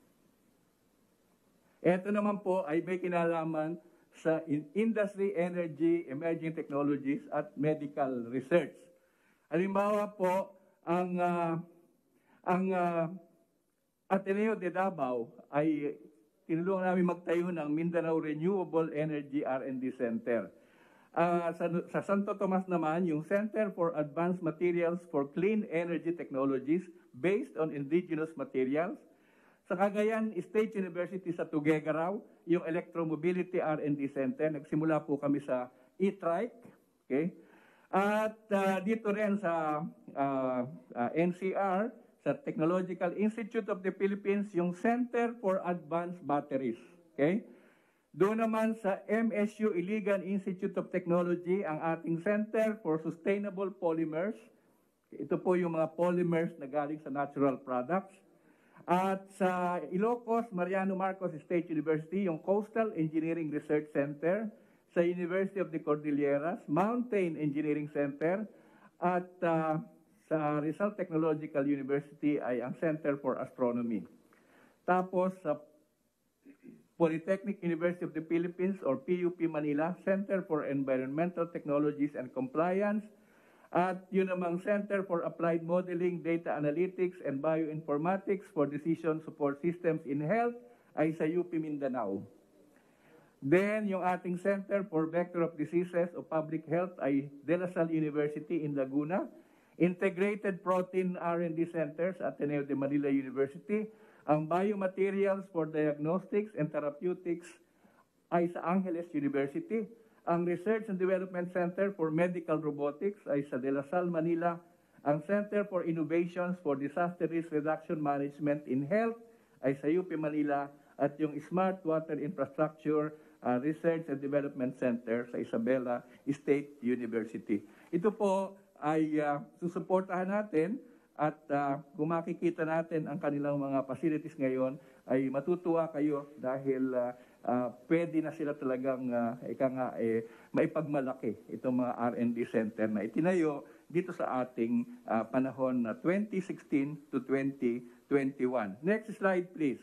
Ito naman po ay may kinalaman sa industry, energy, emerging technologies at medical research. Halimbawa po, ang uh, ang uh, Ateneo de Davao ay tinulungan namin magtayo ng Mindanao Renewable Energy R and D Center. Uh, sa, sa Santo Tomas naman, yung Center for Advanced Materials for Clean Energy Technologies based on indigenous materials. Sa Cagayan State University sa Tuguegarao, yung Electromobility R and D Center. Nagsimula po kami sa e-trike. Okay? At uh, dito rin sa uh, uh, N C R, sa Technological Institute of the Philippines, yung Center for Advanced Batteries. Okay? Doon naman sa M S U Iligan Institute of Technology, ang ating Center for Sustainable Polymers. Ito po yung mga polymers na galing sa natural products. At sa Ilocos, Mariano Marcos State University, yung Coastal Engineering Research Center, sa University of the Cordilleras, Mountain Engineering Center, at uh, sa Rizal Technological University ay ang Center for Astronomy. Tapos sa Polytechnic University of the Philippines or P U P Manila, Center for Environmental Technologies and Compliance, at yun namang Center for Applied Modeling, Data Analytics, and Bioinformatics for Decision Support Systems in Health ay sa U P Mindanao. Then, yung ating Center for Vector of Diseases o Public Health ay De La Salle University in Laguna. Integrated Protein R and D Centers at Ateneo de Manila University. Ang Biomaterials for Diagnostics and Therapeutics ay sa Angeles University. Ang Research and Development Center for Medical Robotics ay sa De La Salle, Manila. Ang Center for Innovations for Disaster Risk Reduction Management in Health ay sa U P Manila. At yung Smart Water Infrastructure uh, Research and Development Center sa Isabela State University. Ito po ay uh, susuportahan natin at uh, kung makikita natin ang kanilang mga facilities ngayon ay matutuwa kayo dahil uh, Uh, pwede na sila talagang uh, ika nga, eh, maipagmalaki itong mga R and D center na itinayo dito sa ating uh, panahon na twenty sixteen to twenty twenty-one. Next slide, please.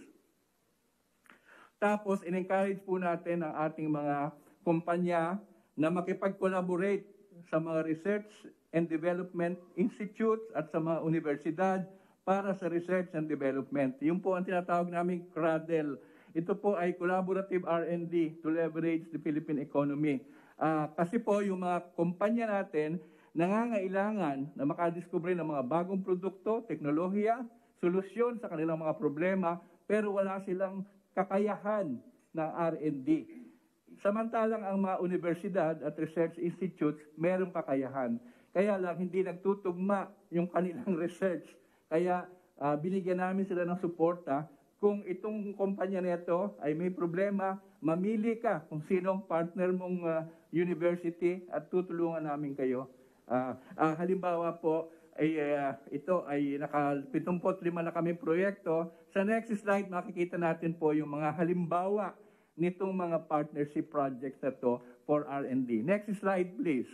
Tapos, in-encourage po natin ang ating mga kumpanya na makipag-collaborate sa mga research and development institutes at sa mga universidad para sa research and development. Yung po ang tinatawag naming CRADL. Ito po ay collaborative R and D to leverage the Philippine economy. Uh, kasi po yung mga kumpanya natin nangangailangan na makadiskubre ng mga bagong produkto, teknolohiya, solusyon sa kanilang mga problema, pero wala silang kakayahan ng R and D. Samantalang ang mga universidad at research institutes merong kakayahan. Kaya lang hindi nagtutugma yung kanilang research. Kaya uh, binigyan namin sila ng suporta kung itong kumpanya nito ay may problema, mamili ka kung sinong partner mong uh, university at tutulungan namin kayo. Uh, uh, halimbawa po, ay, uh, ito ay naka pitungput lima na kami proyekto. Sa next slide, makikita natin po yung mga halimbawa nitong mga partnership projects na to for R and D. Next slide, please.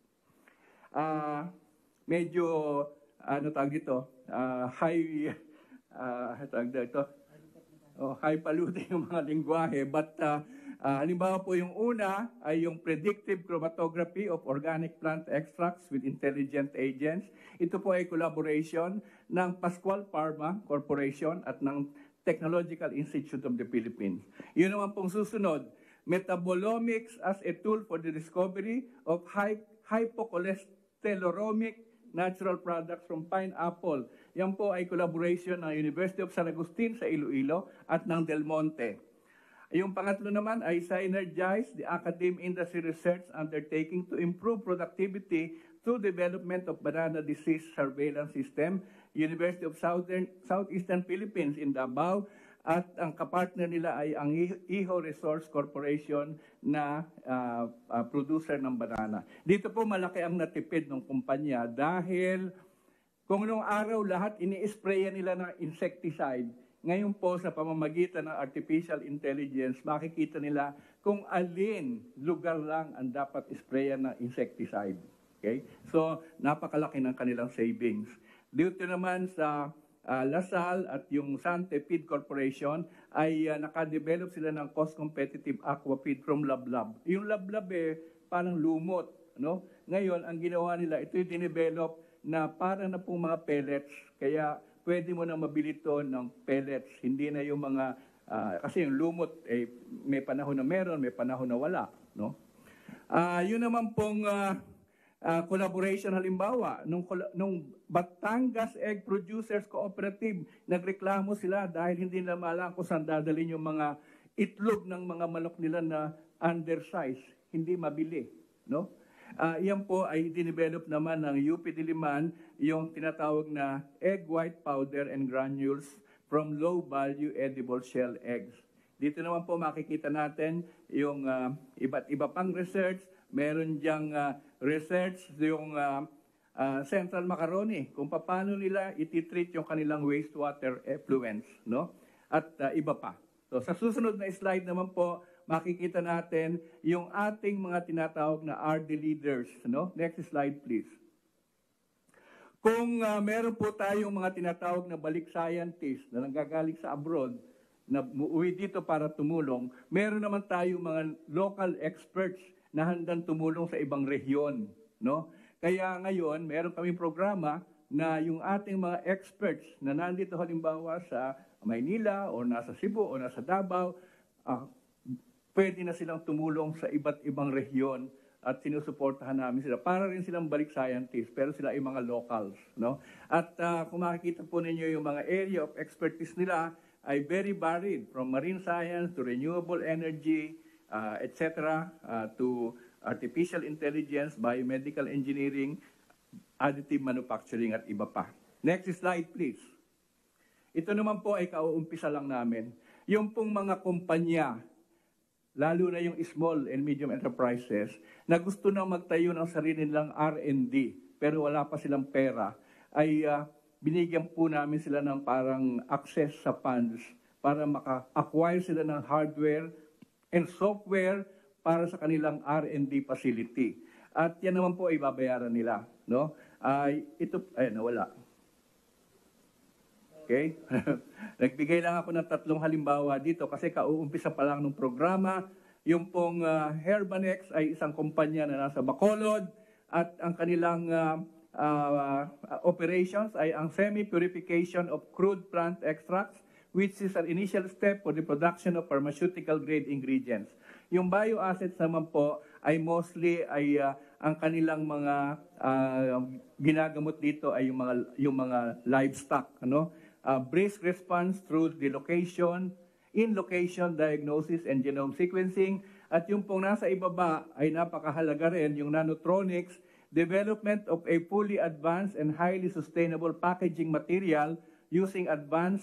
Uh, medyo, ano tawag dito, uh, high, uh, tawag dito, oh, high polluting yung mga lingwahe. But, uh, uh, halimbawa po yung una ay yung predictive chromatography of organic plant extracts with intelligent agents. Ito po ay collaboration ng Pascual Pharma Corporation at ng Technological Institute of the Philippines. Yun naman pong susunod, metabolomics as a tool for the discovery of high, hypocholesterolemic natural products from pineapple. Yan po ay collaboration ng University of San Agustin sa Iloilo at ng Del Monte. Yung pangatlo naman ay synergize the academic industry research undertaking to improve productivity through development of banana disease surveillance system, University of Southern Southeastern Philippines in Davao, at ang kapartner nila ay ang Iho Resource Corporation na uh, uh, producer ng banana. Dito po malaki ang natipid ng kumpanya dahil kung noong araw lahat ini-sprayan nila ng insecticide, ngayon po sa pamamagitan ng artificial intelligence, makikita nila kung alin lugar lang ang dapat sprayan ng insecticide. Okay? So, napakalaki ng kanilang savings. Dito naman sa uh, Lasal at yung Sante Feed Corporation ay uh, nakadevelop sila ng cost-competitive aqua feed from Lablab. Yung Lablab eh, parang lumot. No? Ngayon, ang ginawa nila, ito yung dinevelop na parang na pong mga pellets. Kaya pwede mo na mabili ito ng pellets. Hindi na yung mga, uh, kasi yung lumot, eh, may panahon na meron, may panahon na wala. No? Uh, yun naman pong uh, uh, collaboration halimbawa, nung, nung Batangas Egg Producers Cooperative, nagreklamo sila dahil hindi na malang kung saan dadalhin yung mga itlog ng mga manok nila na undersize, hindi mabili. No? Uh, yan po ay dinevelop naman ng U P Diliman, yung tinatawag na egg white powder and granules from low-value edible shell eggs. Dito naman po makikita natin yung uh, iba't iba pang research. Meron diyang uh, research yung uh, uh, Central Macaroni, kung paano nila ititreat yung kanilang wastewater effluents, no? At uh, iba pa. So sa susunod na slide naman po, makikita natin yung ating mga tinatawag na R D leaders, no? Next slide please. Kung uh, meron po tayong mga tinatawag na balik scientists na nanggagaling sa abroad, na uuwi dito para tumulong, meron naman tayong mga local experts na handang tumulong sa ibang rehiyon, no? Kaya ngayon, meron kaming programa na yung ating mga experts na nandito halimbawa sa Maynila o nasa Cebu o nasa Davao, uh, pwede na silang tumulong sa iba't ibang rehiyon at sinusuportahan namin sila. Para rin silang balik scientists, pero sila ay mga locals, no? At uh, kung makikita po ninyo yung mga area of expertise nila ay very varied, from marine science to renewable energy, uh, et cetera, uh, to artificial intelligence, biomedical engineering, additive manufacturing at iba pa. Next slide, please. Ito naman po ay kauumpisa lang namin. Yung pong mga kumpanya, lalo na yung small and medium enterprises, na gusto nang magtayo ng sarili nilang R and D, pero wala pa silang pera, ay uh, binigyan po namin sila ng parang access sa funds para maka-acquire sila ng hardware and software para sa kanilang R and D facility. At yan naman po ay babayaran nila, no? Ay ito ay nawala. Okay? Nagbigay lang ako ng tatlong halimbawa dito kasi kauumpisa pa lang ng programa. Yung pong uh, Herbanex ay isang kumpanya na nasa Bacolod at ang kanilang uh, uh, operations ay ang semi-purification of crude plant extracts, which is an initial step for the production of pharmaceutical grade ingredients. Yung bioassets naman po ay mostly ay uh, ang kanilang mga uh, ginagamot dito ay yung mga yung mga livestock, ano? Uh, brisk response through the location, in location diagnosis and genome sequencing, at yung pong nasa ibaba ay napakahalaga rin yung nanotronics, development of a fully advanced and highly sustainable packaging material using advanced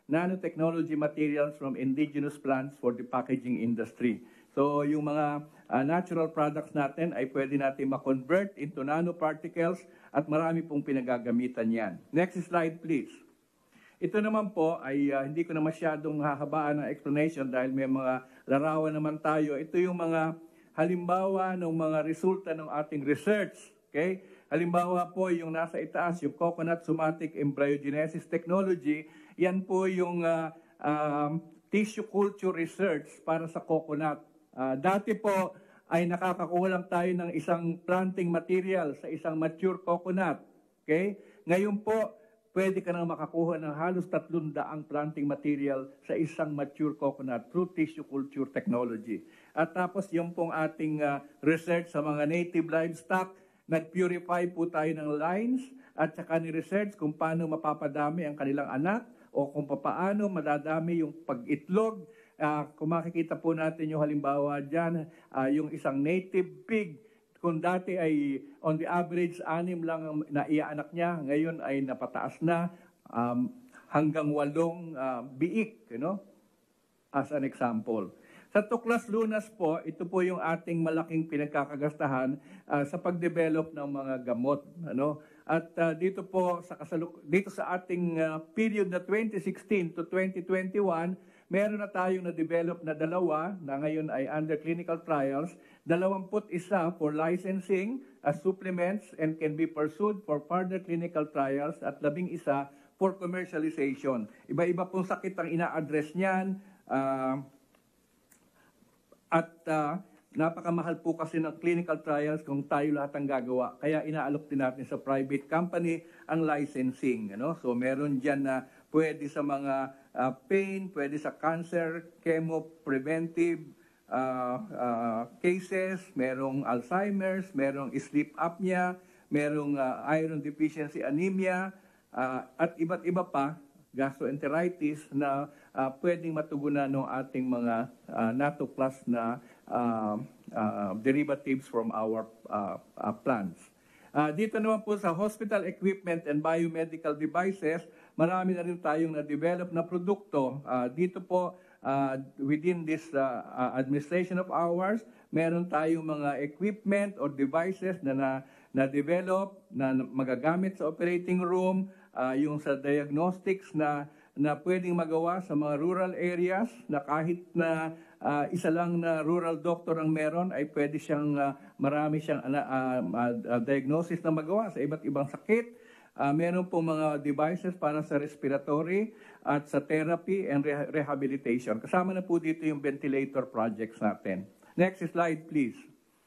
nanotechnology materials from indigenous plants for the packaging industry. So yung mga uh, natural products natin ay pwede natin ma-convert into nanoparticles at marami pong pinagagamitan yan. Next slide please. Ito naman po ay uh, hindi ko na masyadong hahabaan ng explanation dahil may mga larawan naman tayo. Ito yung mga halimbawa ng mga resulta ng ating research. Okay? Halimbawa po yung nasa itaas, yung coconut somatic embryogenesis technology. Yan po yung uh, uh, tissue culture research para sa coconut. Uh, dati po ay nakakakulang tayo ng isang planting material sa isang mature coconut. Okay? Ngayon po, pwede ka nang makakuha ng halos tatlong daang planting material sa isang mature coconut through tissue culture technology. At tapos yung pong ating uh, research sa mga native livestock, nag-purify po tayo ng lines at saka ni-research kung paano mapapadami ang kanilang anak o kung paano madadami yung pag-itlog. Uh, kung makikita po natin yung halimbawa dyan, uh, yung isang native pig, kung dati ay on the average anim lang ang naianak niya, ngayon ay napataas na um, hanggang walong uh, biik, you know, as an example. Sa Tuklas Lunas po, ito po yung ating malaking pinagkakagastahan uh, sa pag-develop ng mga gamot, ano? At uh, dito po sa kasaluk dito sa ating uh, period na twenty sixteen to twenty twenty-one, meron na tayong na-develop na dalawa na ngayon ay under clinical trials, dalawamput isa for licensing as supplements and can be pursued for further clinical trials at labing isa for commercialization. Iba-iba pong sakit ang ina-address niyan uh, at uh, napakamahal po kasi ng clinical trials kung tayo lahat ang gagawa. Kaya inaalok din natin sa private company ang licensing. Ano? So meron dyan na pwede sa mga uh, pain, pwede sa cancer, chemo, preventive uh, uh, cases, merong Alzheimer's, merong sleep apnea, merong uh, iron deficiency anemia, uh, at iba't iba pa, gastroenteritis na uh, pwedeng matugunan ng ating mga uh, NATO plus na uh, uh, derivatives from our uh, uh, plants. Uh, dito naman po sa hospital equipment and biomedical devices, marami na rin tayong na-develop na produkto. Uh, dito po, uh, within this uh, uh, administration of ours, meron tayong mga equipment or devices na na na-develop, na magagamit sa operating room, uh, yung sa diagnostics na, na pwedeng magawa sa mga rural areas, na kahit na uh, isa lang na rural doctor ang meron, ay pwede siyang, uh, marami siyang uh, uh, uh, diagnosis na magawa sa iba't ibang sakit. Uh, meron po mga devices para sa respiratory at sa therapy and re rehabilitation. Kasama na po dito yung ventilator projects natin. Next slide, please.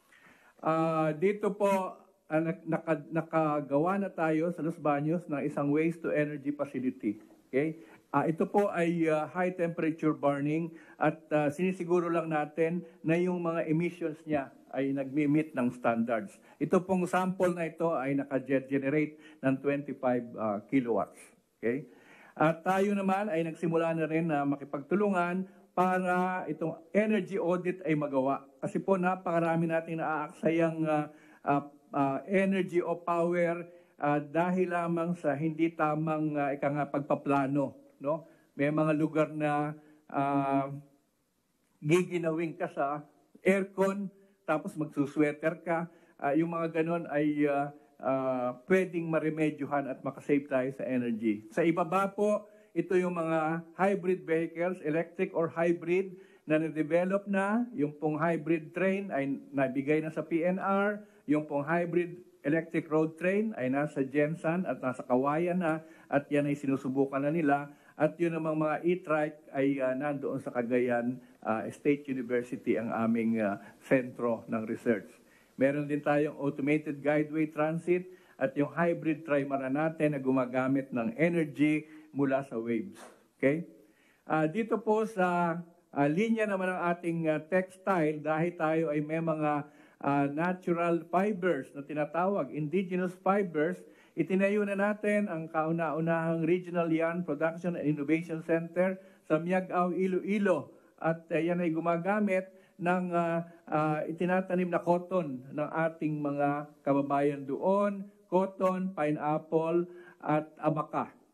Uh, dito po, uh, naka, nakagawa na tayo sa Los Baños ng isang waste-to-energy facility. Okay? Uh, ito po ay uh, high-temperature burning at uh, sinisiguro lang natin na yung mga emissions niya ay nagmi-meet ng standards. Ito pong sample na ito ay naka-generate ng twenty-five uh, kilowatts. Okay? At tayo naman ay nagsimula na rin na makipagtulungan para itong energy audit ay magawa. Kasi po napakarami nating naaaksayang uh, uh, uh, energy o power uh, dahil lamang sa hindi tamang uh, ika nga pagpaplano. No? May mga lugar na uh, giginawing ka sa aircon, tapos magsusweater ka, uh, yung mga ganon ay uh, uh, pwedeng maremedyohan at makasave tayo sa energy. Sa ibaba po, ito yung mga hybrid vehicles, electric or hybrid, na na-develop na. Yung pong hybrid train ay nabigay na sa P N R. Yung pong hybrid electric road train ay nasa Gensan at nasa Kawayan na. At yan ay sinusubukan na nila. At yun namang mga e-trike ay uh, nandoon sa Cagayan uh, State University ang aming uh, sentro ng research. Meron din tayong automated guideway transit at yung hybrid trimara natin na gumagamit ng energy mula sa waves. Okay? Uh, dito po sa uh, linya naman ng ating uh, textile, dahil tayo ay may mga uh, natural fibers na tinatawag, indigenous fibers, itinayo na natin ang kauna-unahang Regional Yarn Production and Innovation Center sa Miagao, Iloilo. At uh, yan ay gumagamit ng uh, uh, itinatanim na cotton ng ating mga kababayan doon, cotton, pineapple, at abaka.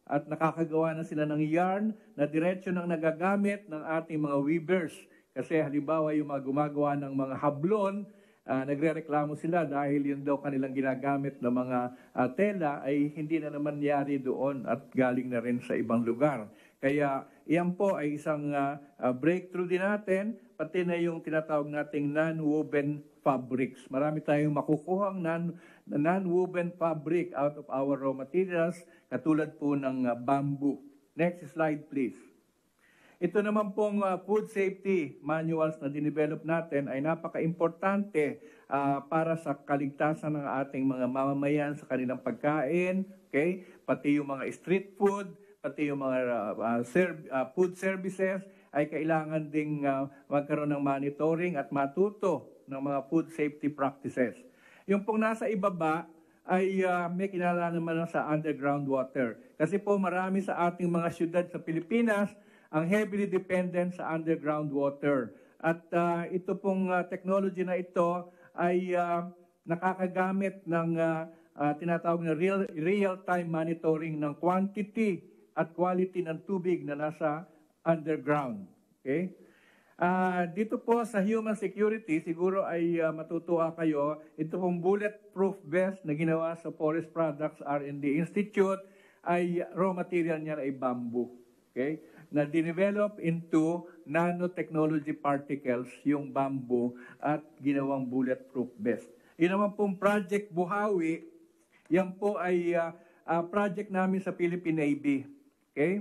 at nakakagawa na sila ng yarn na diretsyo nang nagagamit ng ating mga weavers. Kasi halimbawa yung mga gumagawa ng mga hablon, uh, nagre-reklamo sila dahil yun daw kanilang ginagamit ng mga uh, tela ay hindi na naman yari doon at galing na rin sa ibang lugar. Kaya iyan po ay isang uh, uh, breakthrough din natin, pati na yung tinatawag nating non-woven fabrics. Marami tayong makukuhang non, non-woven fabric out of our raw materials, katulad po ng uh, bamboo. Next slide, please. Ito naman pong uh, food safety manuals na dinevelop natin ay napaka-importante uh, para sa kaligtasan ng ating mga mamamayan sa kanilang pagkain, okay? Pati yung mga street food, pati yung mga uh, serv- uh, food services ay kailangan ding uh, magkaroon ng monitoring at matuto ng mga food safety practices. Yung pong nasa ibaba ay uh, may kinalaman naman sa underground water. Kasi po marami sa ating mga syudad sa Pilipinas ang heavily dependent sa underground water. At uh, ito pong uh, technology na ito ay uh, nakakagamit ng uh, uh, tinatawag na real, real-time monitoring ng quantity at quality ng tubig na nasa underground. Okay? Uh, dito po sa human security, siguro ay uh, matutuwa kayo, ito pong bulletproof vest na ginawa sa Forest Products R and D Institute ay raw material niya ay bamboo. Okay? Na dinevelop into nanotechnology particles yung bamboo at ginawang bulletproof vest. Yun naman pong Project Buhawi, yan po ay uh, uh, project namin sa Philippine Navy. Okay?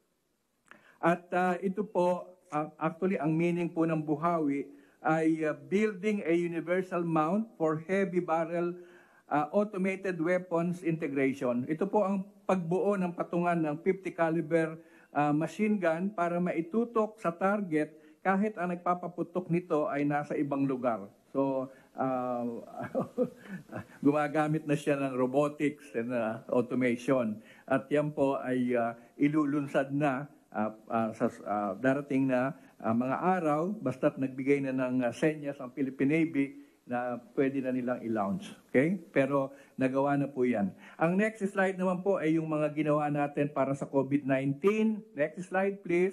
At uh, ito po, uh, actually ang meaning po ng Buhawi ay uh, building a universal mount for heavy barrel uh, automated weapons integration. Ito po ang pagbuo ng patungan ng fifty caliber uh, machine gun para maitutok sa target kahit ang nagpapaputok nito ay nasa ibang lugar. So, uh, gumagamit na siya ng robotics and uh, automation. At yan po ay uh, ilulunsad na uh, uh, sa uh, darating na uh, mga araw, basta't nagbigay na ng uh, senyas ang Philippine Navy na pwede na nilang i-launch. Okay? Pero nagawa na po yan. Ang next slide naman po ay yung mga ginawa natin para sa COVID nineteen. Next slide, please.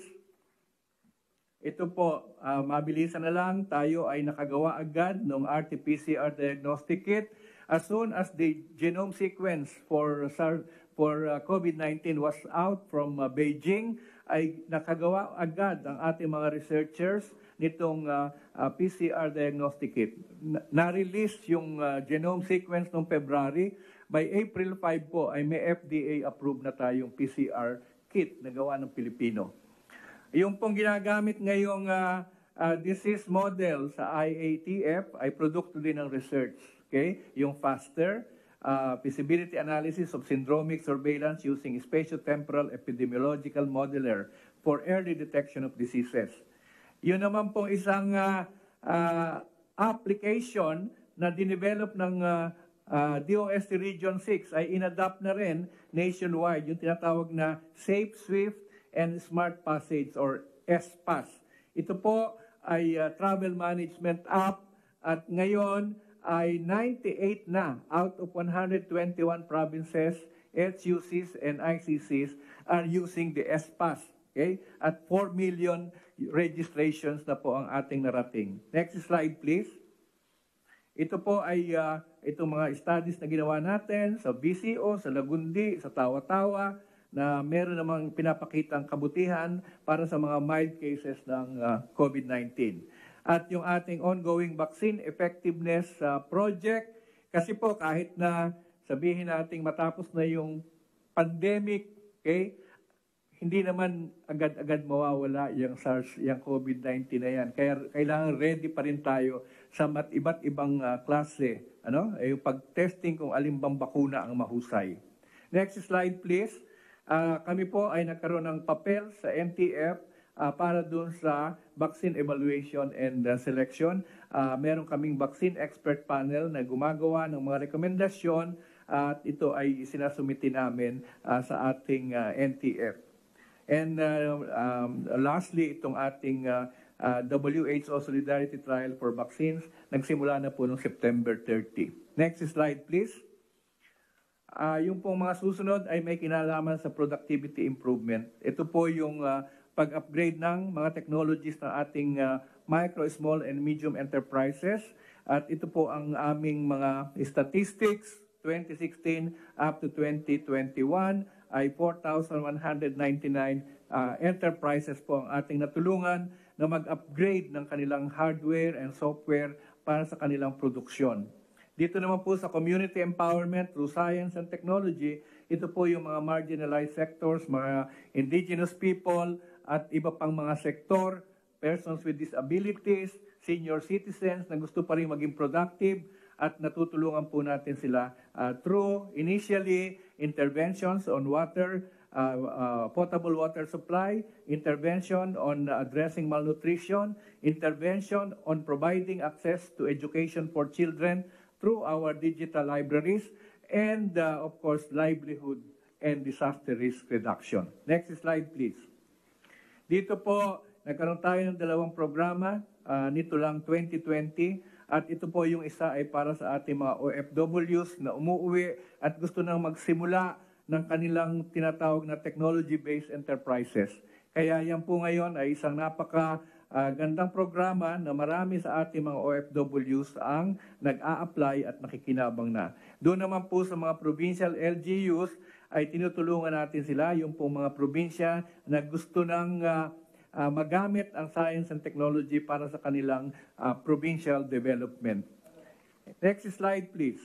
Ito po, uh, mabilisan na lang, tayo ay nakagawa agad ng R T P C R diagnostic kit. As soon as the genome sequence for SARS, for uh, COVID nineteen was out from uh, Beijing, ay nakagawa agad ang ating mga researchers nitong uh, uh, P C R diagnostic kit. Na-release yung uh, genome sequence noong February. By April five po ay may F D A approved na tayong P C R kit na gawa ng Pilipino. Yung pong ginagamit ngayong uh, uh, disease model sa I A T F ay produkto din ng research. Okay? Yung FASTER, uh, feasibility analysis of syndromic surveillance using spatiotemporal epidemiological modeler for early detection of diseases. Yun naman pong isang uh, uh, application na dinevelop ng uh, uh, D O S T Region six ay inadapt na rin nationwide, yung tinatawag na Safe, Swift, and Smart Passage or S P A S. Ito po ay uh, travel management app at ngayon ay ninety-eight na out of one hundred twenty-one provinces, H U Cs and I C Cs are using the S P A S. Okay? At four million registrations na po ang ating narating. Next slide, please. Ito po ay uh, itong mga studies na ginawa natin sa V C O, sa Lagundi, sa Tawa-Tawa, na meron namang pinapakitang kabutihan para sa mga mild cases ng uh, COVID nineteen. At yung ating ongoing vaccine effectiveness uh, project, kasi po kahit na sabihin nating matapos na yung pandemic, okay, hindi naman agad-agad mawawala yung SARS, yung COVID nineteen na yan. Kaya kailangan ready pa rin tayo sa mat iba't ibang uh, klase, ano, yung pag-testing kung alin bang bakuna ang mahusay. Next slide, please. Uh, kami po ay nagkaroon ng papel sa N T F uh, para dun sa vaccine evaluation and uh, selection. Uh, meron kaming vaccine expert panel na gumagawa ng mga rekomendasyon at uh, ito ay sinasumiti namin uh, sa ating uh, N T F. And uh, um, lastly, itong ating uh, uh, W H O Solidarity Trial for Vaccines, nagsimula na po noong September thirtieth. Next slide, please. Ah, yung pong mga susunod ay may kinalaman sa productivity improvement. Ito po yung ah, pag-upgrade ng mga technologies ng ating ah, micro, small, and medium enterprises. At ito po ang aming mga statistics. twenty sixteen up to twenty twenty-one ay four thousand one hundred ninety-nine ah, enterprises po ang ating natulungan na mag-upgrade ng kanilang hardware and software para sa kanilang produksyon. Dito naman po sa community empowerment through science and technology, ito po yung mga marginalized sectors, mga indigenous people, at iba pang mga sektor, persons with disabilities, senior citizens na gusto pa rin maging productive, at natutulungan po natin sila uh, through initially interventions on water, uh, uh, potable water supply, intervention on addressing malnutrition, intervention on providing access to education for children through our digital libraries, and uh, of course, livelihood and disaster risk reduction. Next slide, please. Dito po, nagkaroon tayo ng dalawang programa, uh, nito lang twenty twenty, at ito po yung isa ay para sa ating mga O F Ws na umuwi at gusto nang magsimula ng kanilang tinatawag na technology-based enterprises. Kaya yan po ngayon ay isang napaka Uh, gandang programa na marami sa ating mga O F Ws ang nag-a-apply at nakikinabang na. Doon naman po sa mga provincial L G Us ay tinutulungan natin sila, yung pong mga probinsya na gusto ng uh, uh, magamit ang science and technology para sa kanilang uh, provincial development. Next slide, please.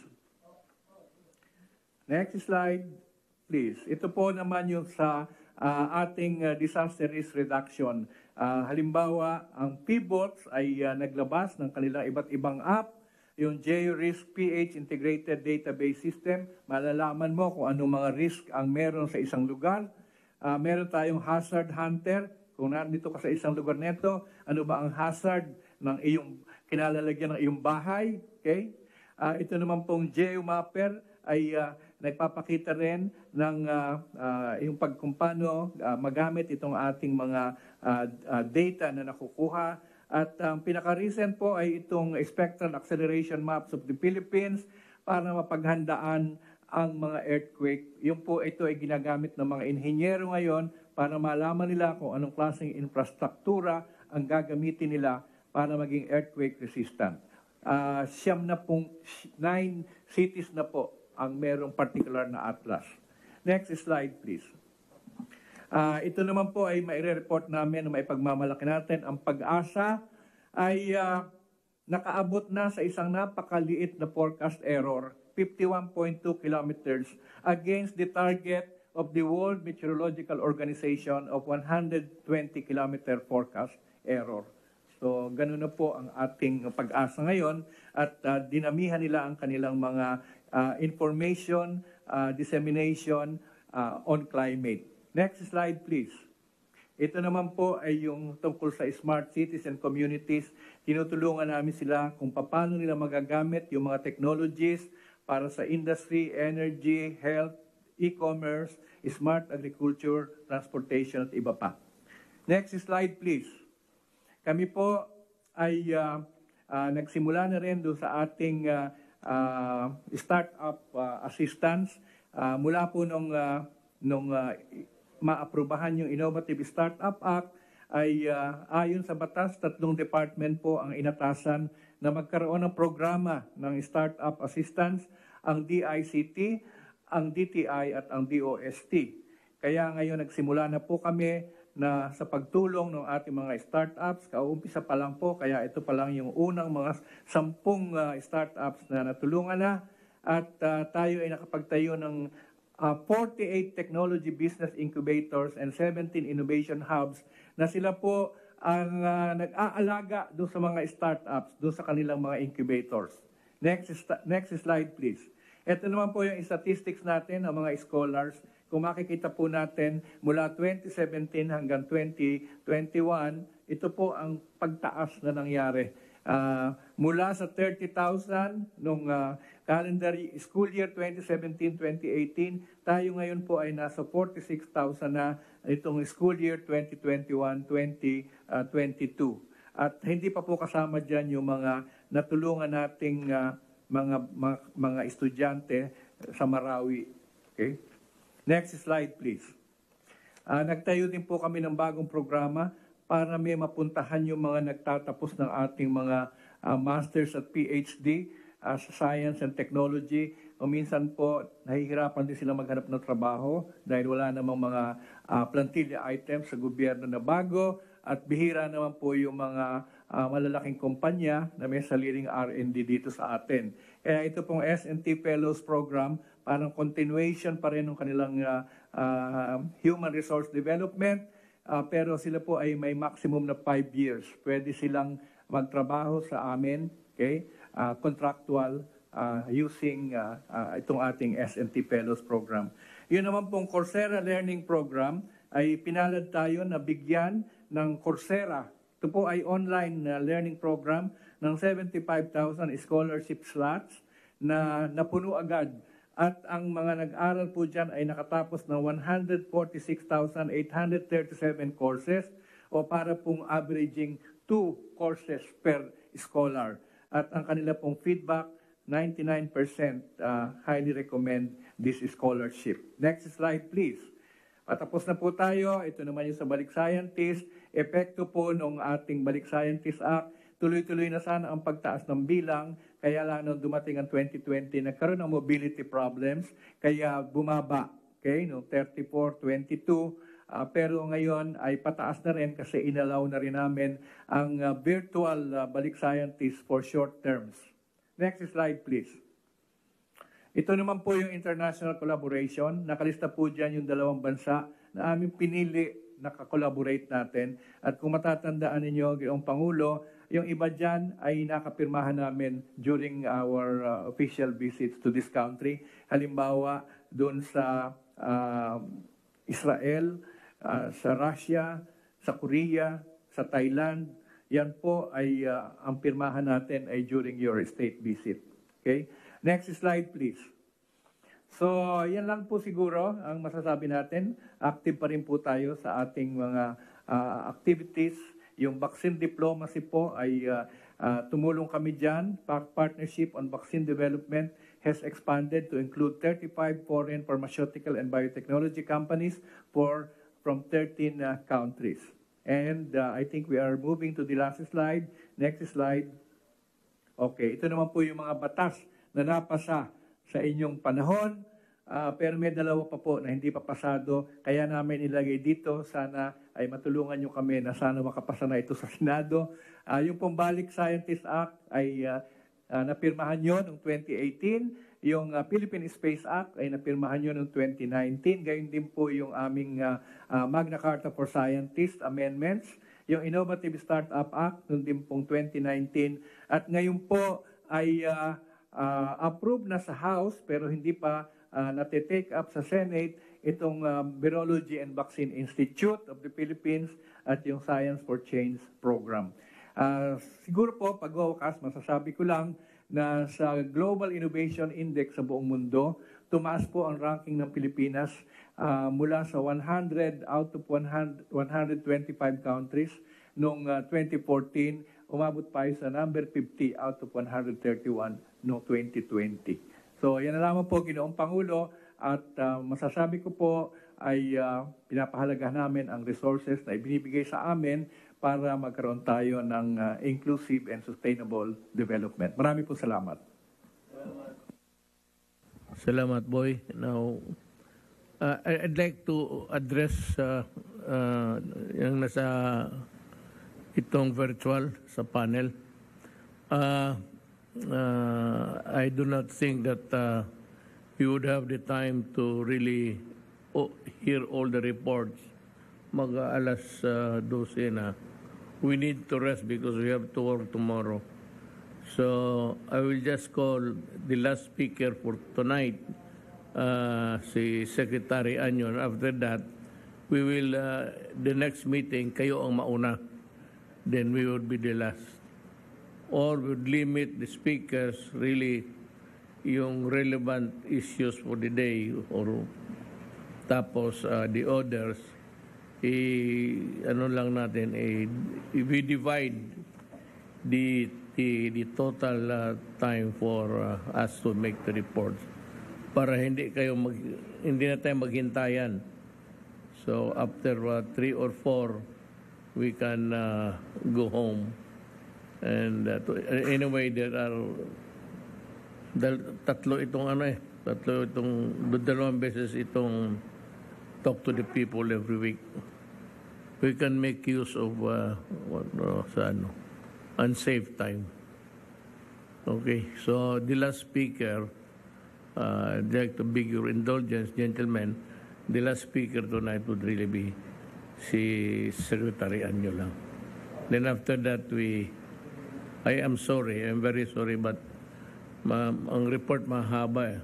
Next slide, please. Ito po naman yung sa uh, ating uh, disaster risk reduction. Uh, halimbawa, ang P B O T S ay uh, naglabas ng kanilang iba't ibang app, yung Geo-Risk P H Integrated Database System. Malalaman mo kung anong mga risk ang meron sa isang lugar. Uh, meron tayong Hazard Hunter. Kung nandito ka sa isang lugar nito, ano ba ang hazard ng iyong kinalalagyan ng iyong bahay? Okay? Uh, ito naman pong Geomapper ay uh, nagpapakita rin ng uh, uh, yung pag kung paano uh, magamit itong ating mga uh, uh, data na nakukuha. At ang um, pinaka-recent po ay itong Spectral Acceleration Maps of the Philippines para mapaghandaan ang mga earthquake. Yung po ito ay ginagamit ng mga inhinyero ngayon para malaman nila kung anong klaseng infrastruktura ang gagamitin nila para maging earthquake resistant. Uh, siyam na pong, nine cities na po ang merong particular na atlas. Next slide, please. Uh, ito naman po ay maire-report namin na maipagmamalaki natin. Ang Pag-asa ay uh, nakaabot na sa isang napakaliit na forecast error, fifty-one point two kilometers, against the target of the World Meteorological Organization of one hundred twenty kilometer forecast error. So, ganun na po ang ating Pag-asa ngayon at uh, dinamihan nila ang kanilang mga uh, information, uh, dissemination uh, on climate. Next slide, please. Ito naman po ay yung tungkol sa smart cities and communities. Tinutulungan namin sila kung paano nila magagamit yung mga technologies para sa industry, energy, health, e-commerce, smart agriculture, transportation at iba pa. Next slide, please. Kami po ay uh, uh, nagsimula na rin doon sa ating uh, uh, startup uh, assistance. Uh, mula po nung, uh, nung uh, maaprubahan yung Innovative Startup Act, ay uh, ayon sa batas, tatlong department po ang inatasan na magkaroon ng programa ng startup assistance, ang D I C T, ang D T I at ang D O S T. Kaya ngayon nagsimula na po kami na sa pagtulong ng ating mga startups, kaumpisa pa lang po, kaya ito pa lang yung unang mga sampung uh, startups na natulungan na, at uh, tayo ay nakapagtayo ng uh, forty-eight technology business incubators and seventeen innovation hubs na sila po ang uh, nag-aalaga doon sa mga startups, doon sa kanilang mga incubators. Next, next slide, please. Ito naman po yung statistics natin ng mga scholars. Kung makikita po natin, mula twenty seventeen hanggang twenty twenty-one, ito po ang pagtaas na nangyari. Uh, mula sa thirty thousand nung uh, calendar school year twenty seventeen twenty eighteen, tayo ngayon po ay nasa forty-six thousand na itong school year twenty twenty-one twenty twenty-two. At hindi pa po kasama dyan yung mga natulungan nating uh, mga, mga, mga estudyante sa Marawi Okay? Next slide, please. Ah, nagtayo din po kami ng bagong programa para may mapuntahan yung mga nagtatapos ng ating mga ah, masters at P H D ah, sa science and technology. O minsan po, nahihirapan din sila maghanap ng trabaho dahil wala namang mga ah, plantilla items sa gobyerno na bago at bihira naman po yung mga ah, malalaking kumpanya na may sariling R and D dito sa atin. Kaya ito pong S and T Fellows Program, parang continuation pa rin ng kanilang ah, ah, human resource development, ah, pero sila po ay may maximum na five years. Pwede silang magtrabaho sa amin, okay? Ah, contractual, uh, using uh, uh, itong ating S and T Fellows Program. Yun naman pong Coursera Learning Program ay pinalad tayo na bigyan ng Coursera. Ito po ay online uh, learning program ng seventy-five thousand scholarship slots na napuno agad. At ang mga nag-aral po dyan ay nakatapos ng one hundred forty-six thousand eight hundred thirty-seven courses o para pong averaging two courses per scholar. At ang kanila pong feedback, ninety-nine percent uh, highly recommend this scholarship. Next slide, please. Patapos na po tayo. Ito naman yung sa Balik Scientist. Epekto po ng ating Balik Scientist Act. Tuloy-tuloy na sana ang pagtaas ng bilang. Kaya lang nung dumating ang twenty twenty, nagkaroon ng mobility problems. Kaya bumaba. Okay, no, thirty-four, twenty-two. Uh, pero ngayon ay pataas na rin kasi inalaw na rin namin ang uh, virtual uh, Balik Scientist for short terms. Next slide, please. Ito naman po yung international collaboration. Nakalista po dyan yung dalawang bansa na aming pinili na kakolaborate natin. At kung matatandaan ninyo, Ginoong Pangulo, yung iba dyan ay nakapirmahan namin during our uh, official visits to this country. Halimbawa, doon sa uh, Israel, uh, sa Russia, sa Korea, sa Thailand. Yan po ay uh, ang pirmahan natin ay during your state visit. Okay? Next slide, please. So, yan lang po siguro ang masasabi natin. Active pa rin po tayo sa ating mga uh, activities. Yung vaccine diplomacy po ay uh, uh, tumulong kami dyan. Partnership on vaccine development has expanded to include thirty-five foreign pharmaceutical and biotechnology companies for from thirteen uh, countries. And uh, I think we are moving to the last slide. Next slide. Okay, ito naman po yung mga batas na napasa sa inyong panahon, uh, pero may dalawa pa po na hindi pa pasado, kaya namin ilagay dito, sana ay matulungan nyo kami na sana makapasa na ito sa Senado. Uh, yung pong Balik Scientist Act ay uh, uh, napirmahan nyo noong twenty eighteen, yung uh, Philippine Space Act ay napirmahan nyo noong twenty nineteen, gayon din po yung aming uh, uh, Magna Carta for Scientists Amendments, yung Innovative Startup Act noong din pong twenty nineteen, at ngayon po ay uh, uh, approved na sa House pero hindi pa uh, nati-take up sa Senate itong uh, Virology and Vaccine Institute of the Philippines at yung Science for Change program. Uh, siguro po, pagwawakas, masasabi ko lang na sa Global Innovation Index sa buong mundo, tumaas po ang ranking ng Pilipinas uh, mula sa one hundred out of one hundred twenty-five countries noong uh, twenty fourteen, umabot pa sa number fifty out of one hundred thirty-one noong twenty twenty. So yan na lamang po, Ginoong Pangulo, at uh, masasabi ko po ay uh, pinapahalagahan namin ang resources na ibinibigay sa amin para magkaroon tayo ng uh, inclusive and sustainable development. Marami po salamat. Salamat, Boy. Now, uh, I'd like to address uh, uh, yung nasa itong virtual sa panel. Uh, uh, I do not think that uh, you would have the time to really oh, hear all the reports. Mag-alas uh, twelve na. We need to rest because we have to work tomorrow. So I will just call the last speaker for tonight, uh, si Secretary Anyon. After that, we will, uh, the next meeting, kayo ang mauna. Then we would be the last. Or we would limit the speakers really yung relevant issues for the day or tapos uh, the others i ano lang natin eh, we divide the the the total uh, time for uh, us to make the reports. para hindi kayo mag, hindi na tayo maghintayan. So after uh, three or four, we can uh, go home. And uh, to, anyway, there are dal, tatlo itong ano eh, tatlo itong dalawang beses itong talk to the people every week. We can make use of uh, what, uh, sa ano, unsafe time. Okay, so the last speaker, uh, I'd like to beg your indulgence, gentlemen. The last speaker tonight would really be si Secretary Anyo lang. Then after that, we, I am sorry, I'm very sorry, but ma, ang report mahaba eh.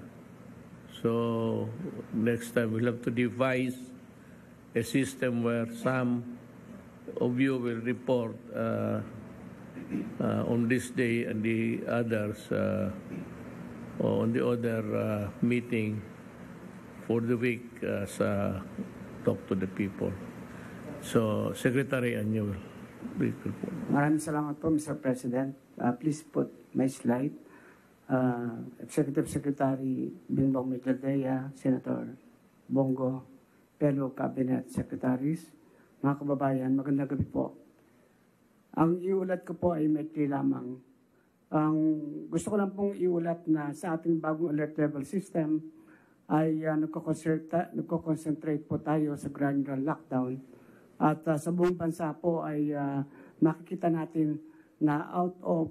So next time we'll have to devise a system where some of you will report uh, uh, on this day and the others uh, on the other uh, meeting for the week uh, sa talk to the people. So, Secretary Anyo, please report. Maraming salamat po, Mister President. Uh, please put my slide. Uh, Executive Secretary Bingbong Migladea, Senator Bongo, fellow Cabinet Secretaries, mga kababayan, magandang gabi po. Ang iulat ko po ay maikli lamang. Ang gusto ko lang pong iulat na sa ating bagong alert level system ay uh, nagko-concentrate po tayo sa granular lockdown. At uh, sa buong bansa po ay uh, makikita natin na out of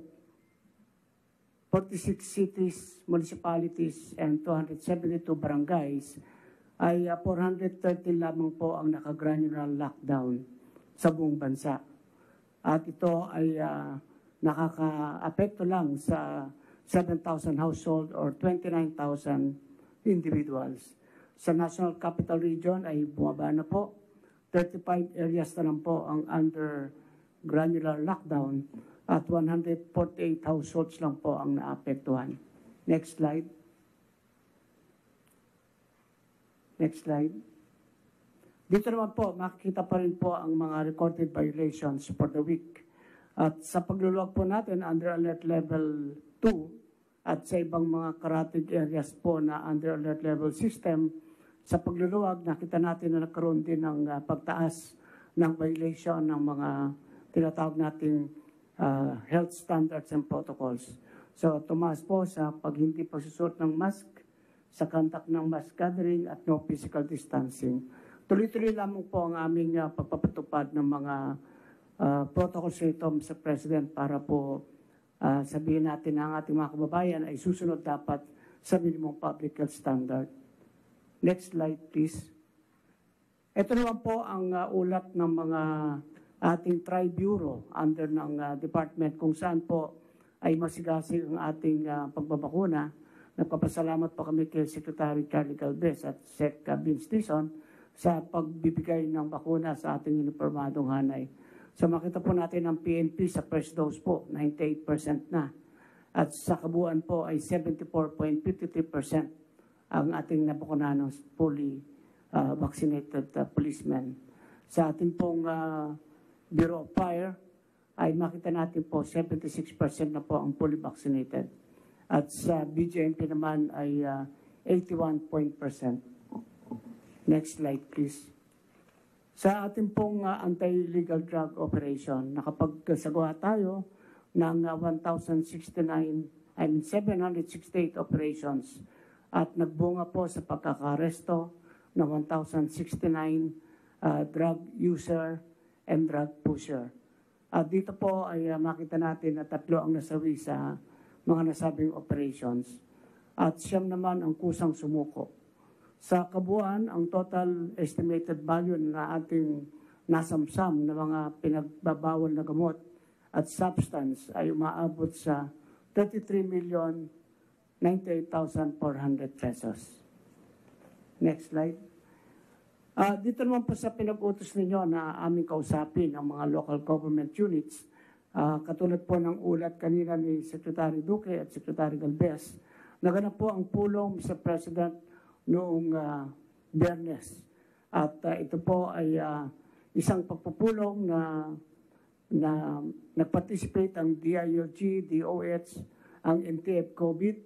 forty-six cities, municipalities, and two hundred seventy-two barangays, ay uh, four hundred thirty lamang po ang nakagranular lockdown sa buong bansa. At ito ay uh, nakaka-apekto lang sa seven thousand household or twenty-nine thousand individuals. Sa National Capital Region ay bumaba na po. thirty-five areas na lang po ang under granular lockdown at one hundred forty-eight households lang po ang naapektuhan. Next slide. Next slide. Dito naman po, makikita pa rin po ang mga recorded violations for the week. At sa pagluluwag po natin under alert level two at sa ibang mga karatig areas po na under alert level system, sa pagluluwag, nakita natin na nagkaroon din ng uh, pagtaas ng violation ng mga tinatawag nating uh, health standards and protocols. So, tumaas po sa pag hindi pagsusuot ng mask, sa contact ng mass gathering at no physical distancing. Tuloy-tuloy lamang po ang aming uh, pagpapatupad ng mga uh, protocols nito, Mister President, para po uh, sabihin natin na ang ating mga kababayan ay susunod dapat sa minimum public health standard. Next slide, please. Ito naman po ang uh, ulat ng mga ating Tri-Bureau under ng uh, department kung saan po ay masigasig ang ating uh, pagbabakuna. Nagpapasalamat po kami kay Secretary Charlie Galvez at Sec Vince Dizon sa pagbibigay ng bakuna sa ating uniformadong hanay. So makita po natin ang P N P sa first dose po, ninety-eight percent na. At sa kabuuan po ay seventy-four point five three percent ang ating nabakunahan ng fully uh, vaccinated uh, policemen. Sa ating pong uh, Bureau of Fire ay makita natin po seventy-six percent na po ang fully vaccinated. At sa B J M P naman ay uh, eighty-one percent. Next slide, please. Sa ating pong uh, anti-illegal drug operation, nakapagkasagawa tayo ng uh, one thousand sixty-nine, I mean seven hundred sixty-eight operations at nagbunga po sa pagkakaresto ng one thousand sixty-nine uh, drug user and drug pusher. At dito po ay uh, makita natin na tatlo ang nasawi sa mga nasabing operations at siyam naman ang kusang sumuko. Sa kabuuan, ang total estimated value na ating nasamsam na mga pinagbabawal na gamot at substance ay umaabot sa thirty-three million ninety-eight thousand four hundred pesos. Next slide. Uh, dito naman po sa pinag-utos ninyo na aming kausapin ang mga local government units. Uh, katulad po ng ulat kanina ni Secretary Duque at Secretary Galvez, naganap po ang pulong, Mister President, noong uh, Biyernes. At uh, ito po ay uh, isang pagpupulong na, na nag-participate ang D I L G, D O H, ang N T F COVID,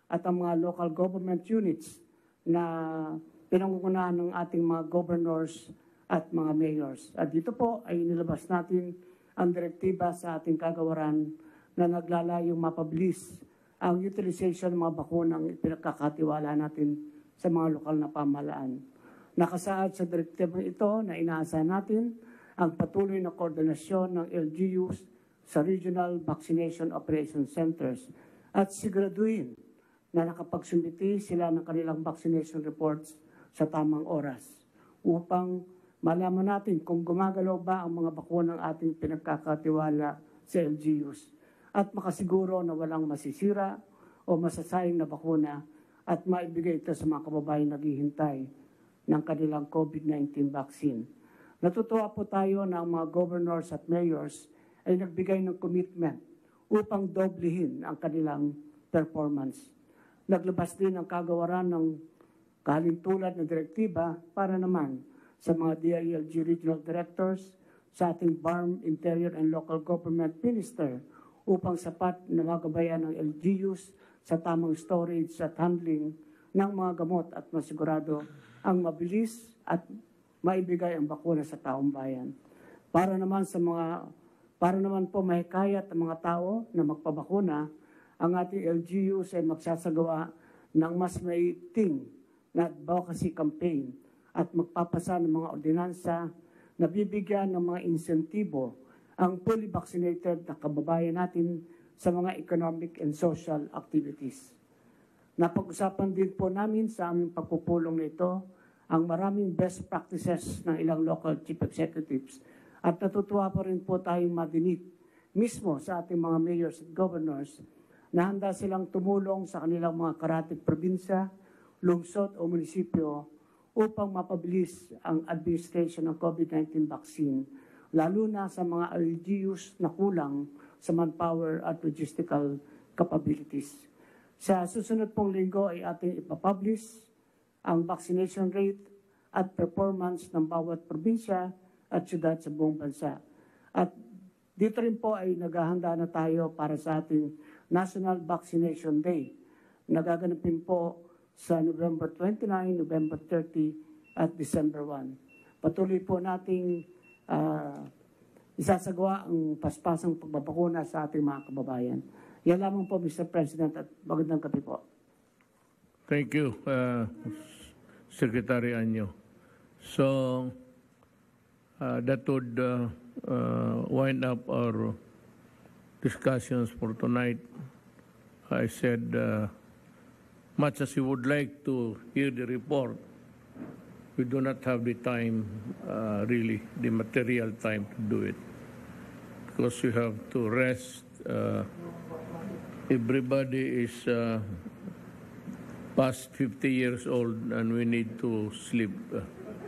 at ang mga local government units na pinangungunahan ng ating mga governors at mga mayors. At dito po ay nilabas natin ang direktiba sa ating kagawaran na naglalayong mapabilis ang utilization ng mga bakunang pinagkakatiwala natin sa mga lokal na pamahalaan. Nakasaad sa direktibang ito na inaasahan natin ang patuloy na koordinasyon ng L G Us sa Regional Vaccination Operation Centers at siguraduhin na nakapagsumiti sila ng kanilang vaccination reports sa tamang oras upang malaman natin kung gumagalaw ba ang mga bakunang ating pinagkakatiwala sa L G Us at makasiguro na walang masisira o masasayang na bakuna at maibigay ito sa mga kababayan naghihintay ng kanilang COVID nineteen vaccine. Natutuwa po tayo na ang mga governors at mayors ay nagbigay ng commitment upang doblehin ang kanilang performance. Naglabas din ang kagawaran ng kahalintulad na direktiba para naman sa mga D I L G regional directors, sa ating B A R M, Interior and Local Government Minister upang sapat na magabayan ng L G Us sa tamang storage at handling ng mga gamot at masigurado ang mabilis at maibigay ang bakuna sa taong bayan. Para naman sa mga para naman po mahikayat ang mga tao na magpabakuna, ang ating L G Us ay magsasagawa ng mas maiting na advocacy campaign at magpapasa ng mga ordinansa na bibigyan ng mga insentibo ang fully vaccinated na kababayan natin sa mga economic and social activities. Napag-usapan din po namin sa aming pagpupulong na ito ang maraming best practices ng ilang local chief executives at natutuwa pa rin po tayong madinig mismo sa ating mga mayors at governors na handa silang tumulong sa kanilang mga karatig probinsya, lungsod o munisipyo upang mapabilis ang administration ng COVID nineteen vaccine, lalo na sa mga L G Us na kulang sa manpower at logistical capabilities. Sa susunod pong linggo ay ating ipapublish ang vaccination rate at performance ng bawat probinsya at syudad sa buong bansa. At dito rin po ay naghahanda na tayo para sa ating National Vaccination Day. Nagaganapin po sa November twenty-nine, November thirty at December first. Patuloy po nating uh, isasagawa ang paspasang pagbabakuna sa ating mga kababayan. Yan lamang po, Mister President, at magandang gabi po. Thank you, uh, Secretary Anyo. So, uh, that would uh, uh, wind up our discussions for tonight. I said, uh, much as we would like to hear the report, we do not have the time, uh, really, the material time to do it. Because you have to rest. Uh, everybody is uh, past fifty years old and we need to sleep. Uh,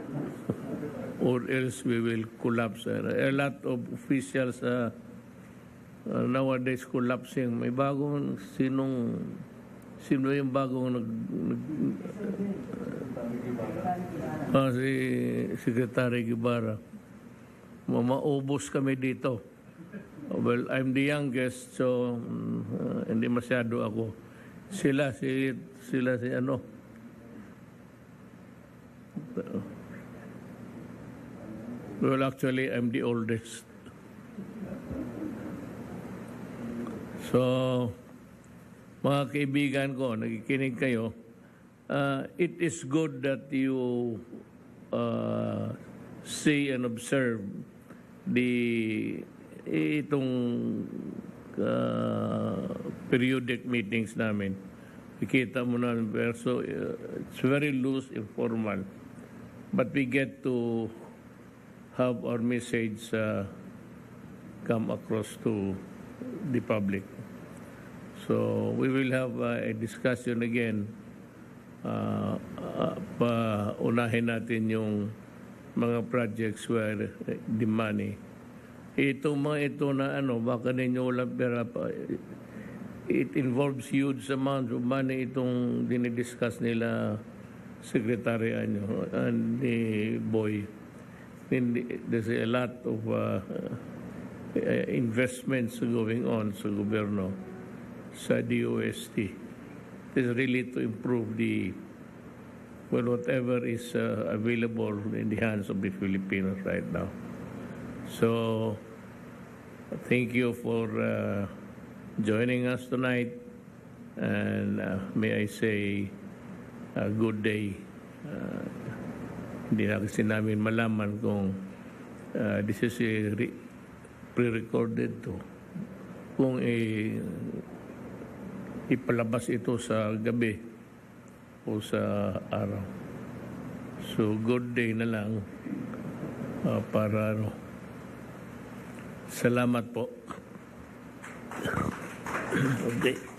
or else we will collapse. Uh, a lot of officials uh, uh, nowadays collapsing. May bagong, sinong, sino yung bagong nag... nag uh, si Secretary Guevara. Maubos kami dito. Well, I'm the youngest, so uh, hindi masyado ako. Sila, si, sila si ano. Well, actually, I'm the oldest. So, mga kaibigan ko, nakikinig kayo, uh, it is good that you uh, see and observe the itong uh, periodic meetings namin. Ikita mo na, so uh, it's very loose, informal. But we get to have our message uh, come across to the public. So we will have uh, a discussion again. Uh, uh, paunahin natin yung mga projects where the money. Ito mga ito na ano, baka ninyo walang pera pa. It involves huge amounts of money itong dinidiscuss nila Secretary Anyo and the boy. There's a lot of uh, investments going on sa gobyerno, sa D O S T. is really to improve the, well, whatever is uh, available in the hands of the Filipinos right now. So, thank you for uh, joining us tonight, and uh, may I say, a good day. Uh, hindi na kasi namin malaman kung uh, this is a re- pre-recorded to. Kung i- ipalabas ito sa gabi o sa araw. So, good day na lang uh, para ano. Salamat po. Okay.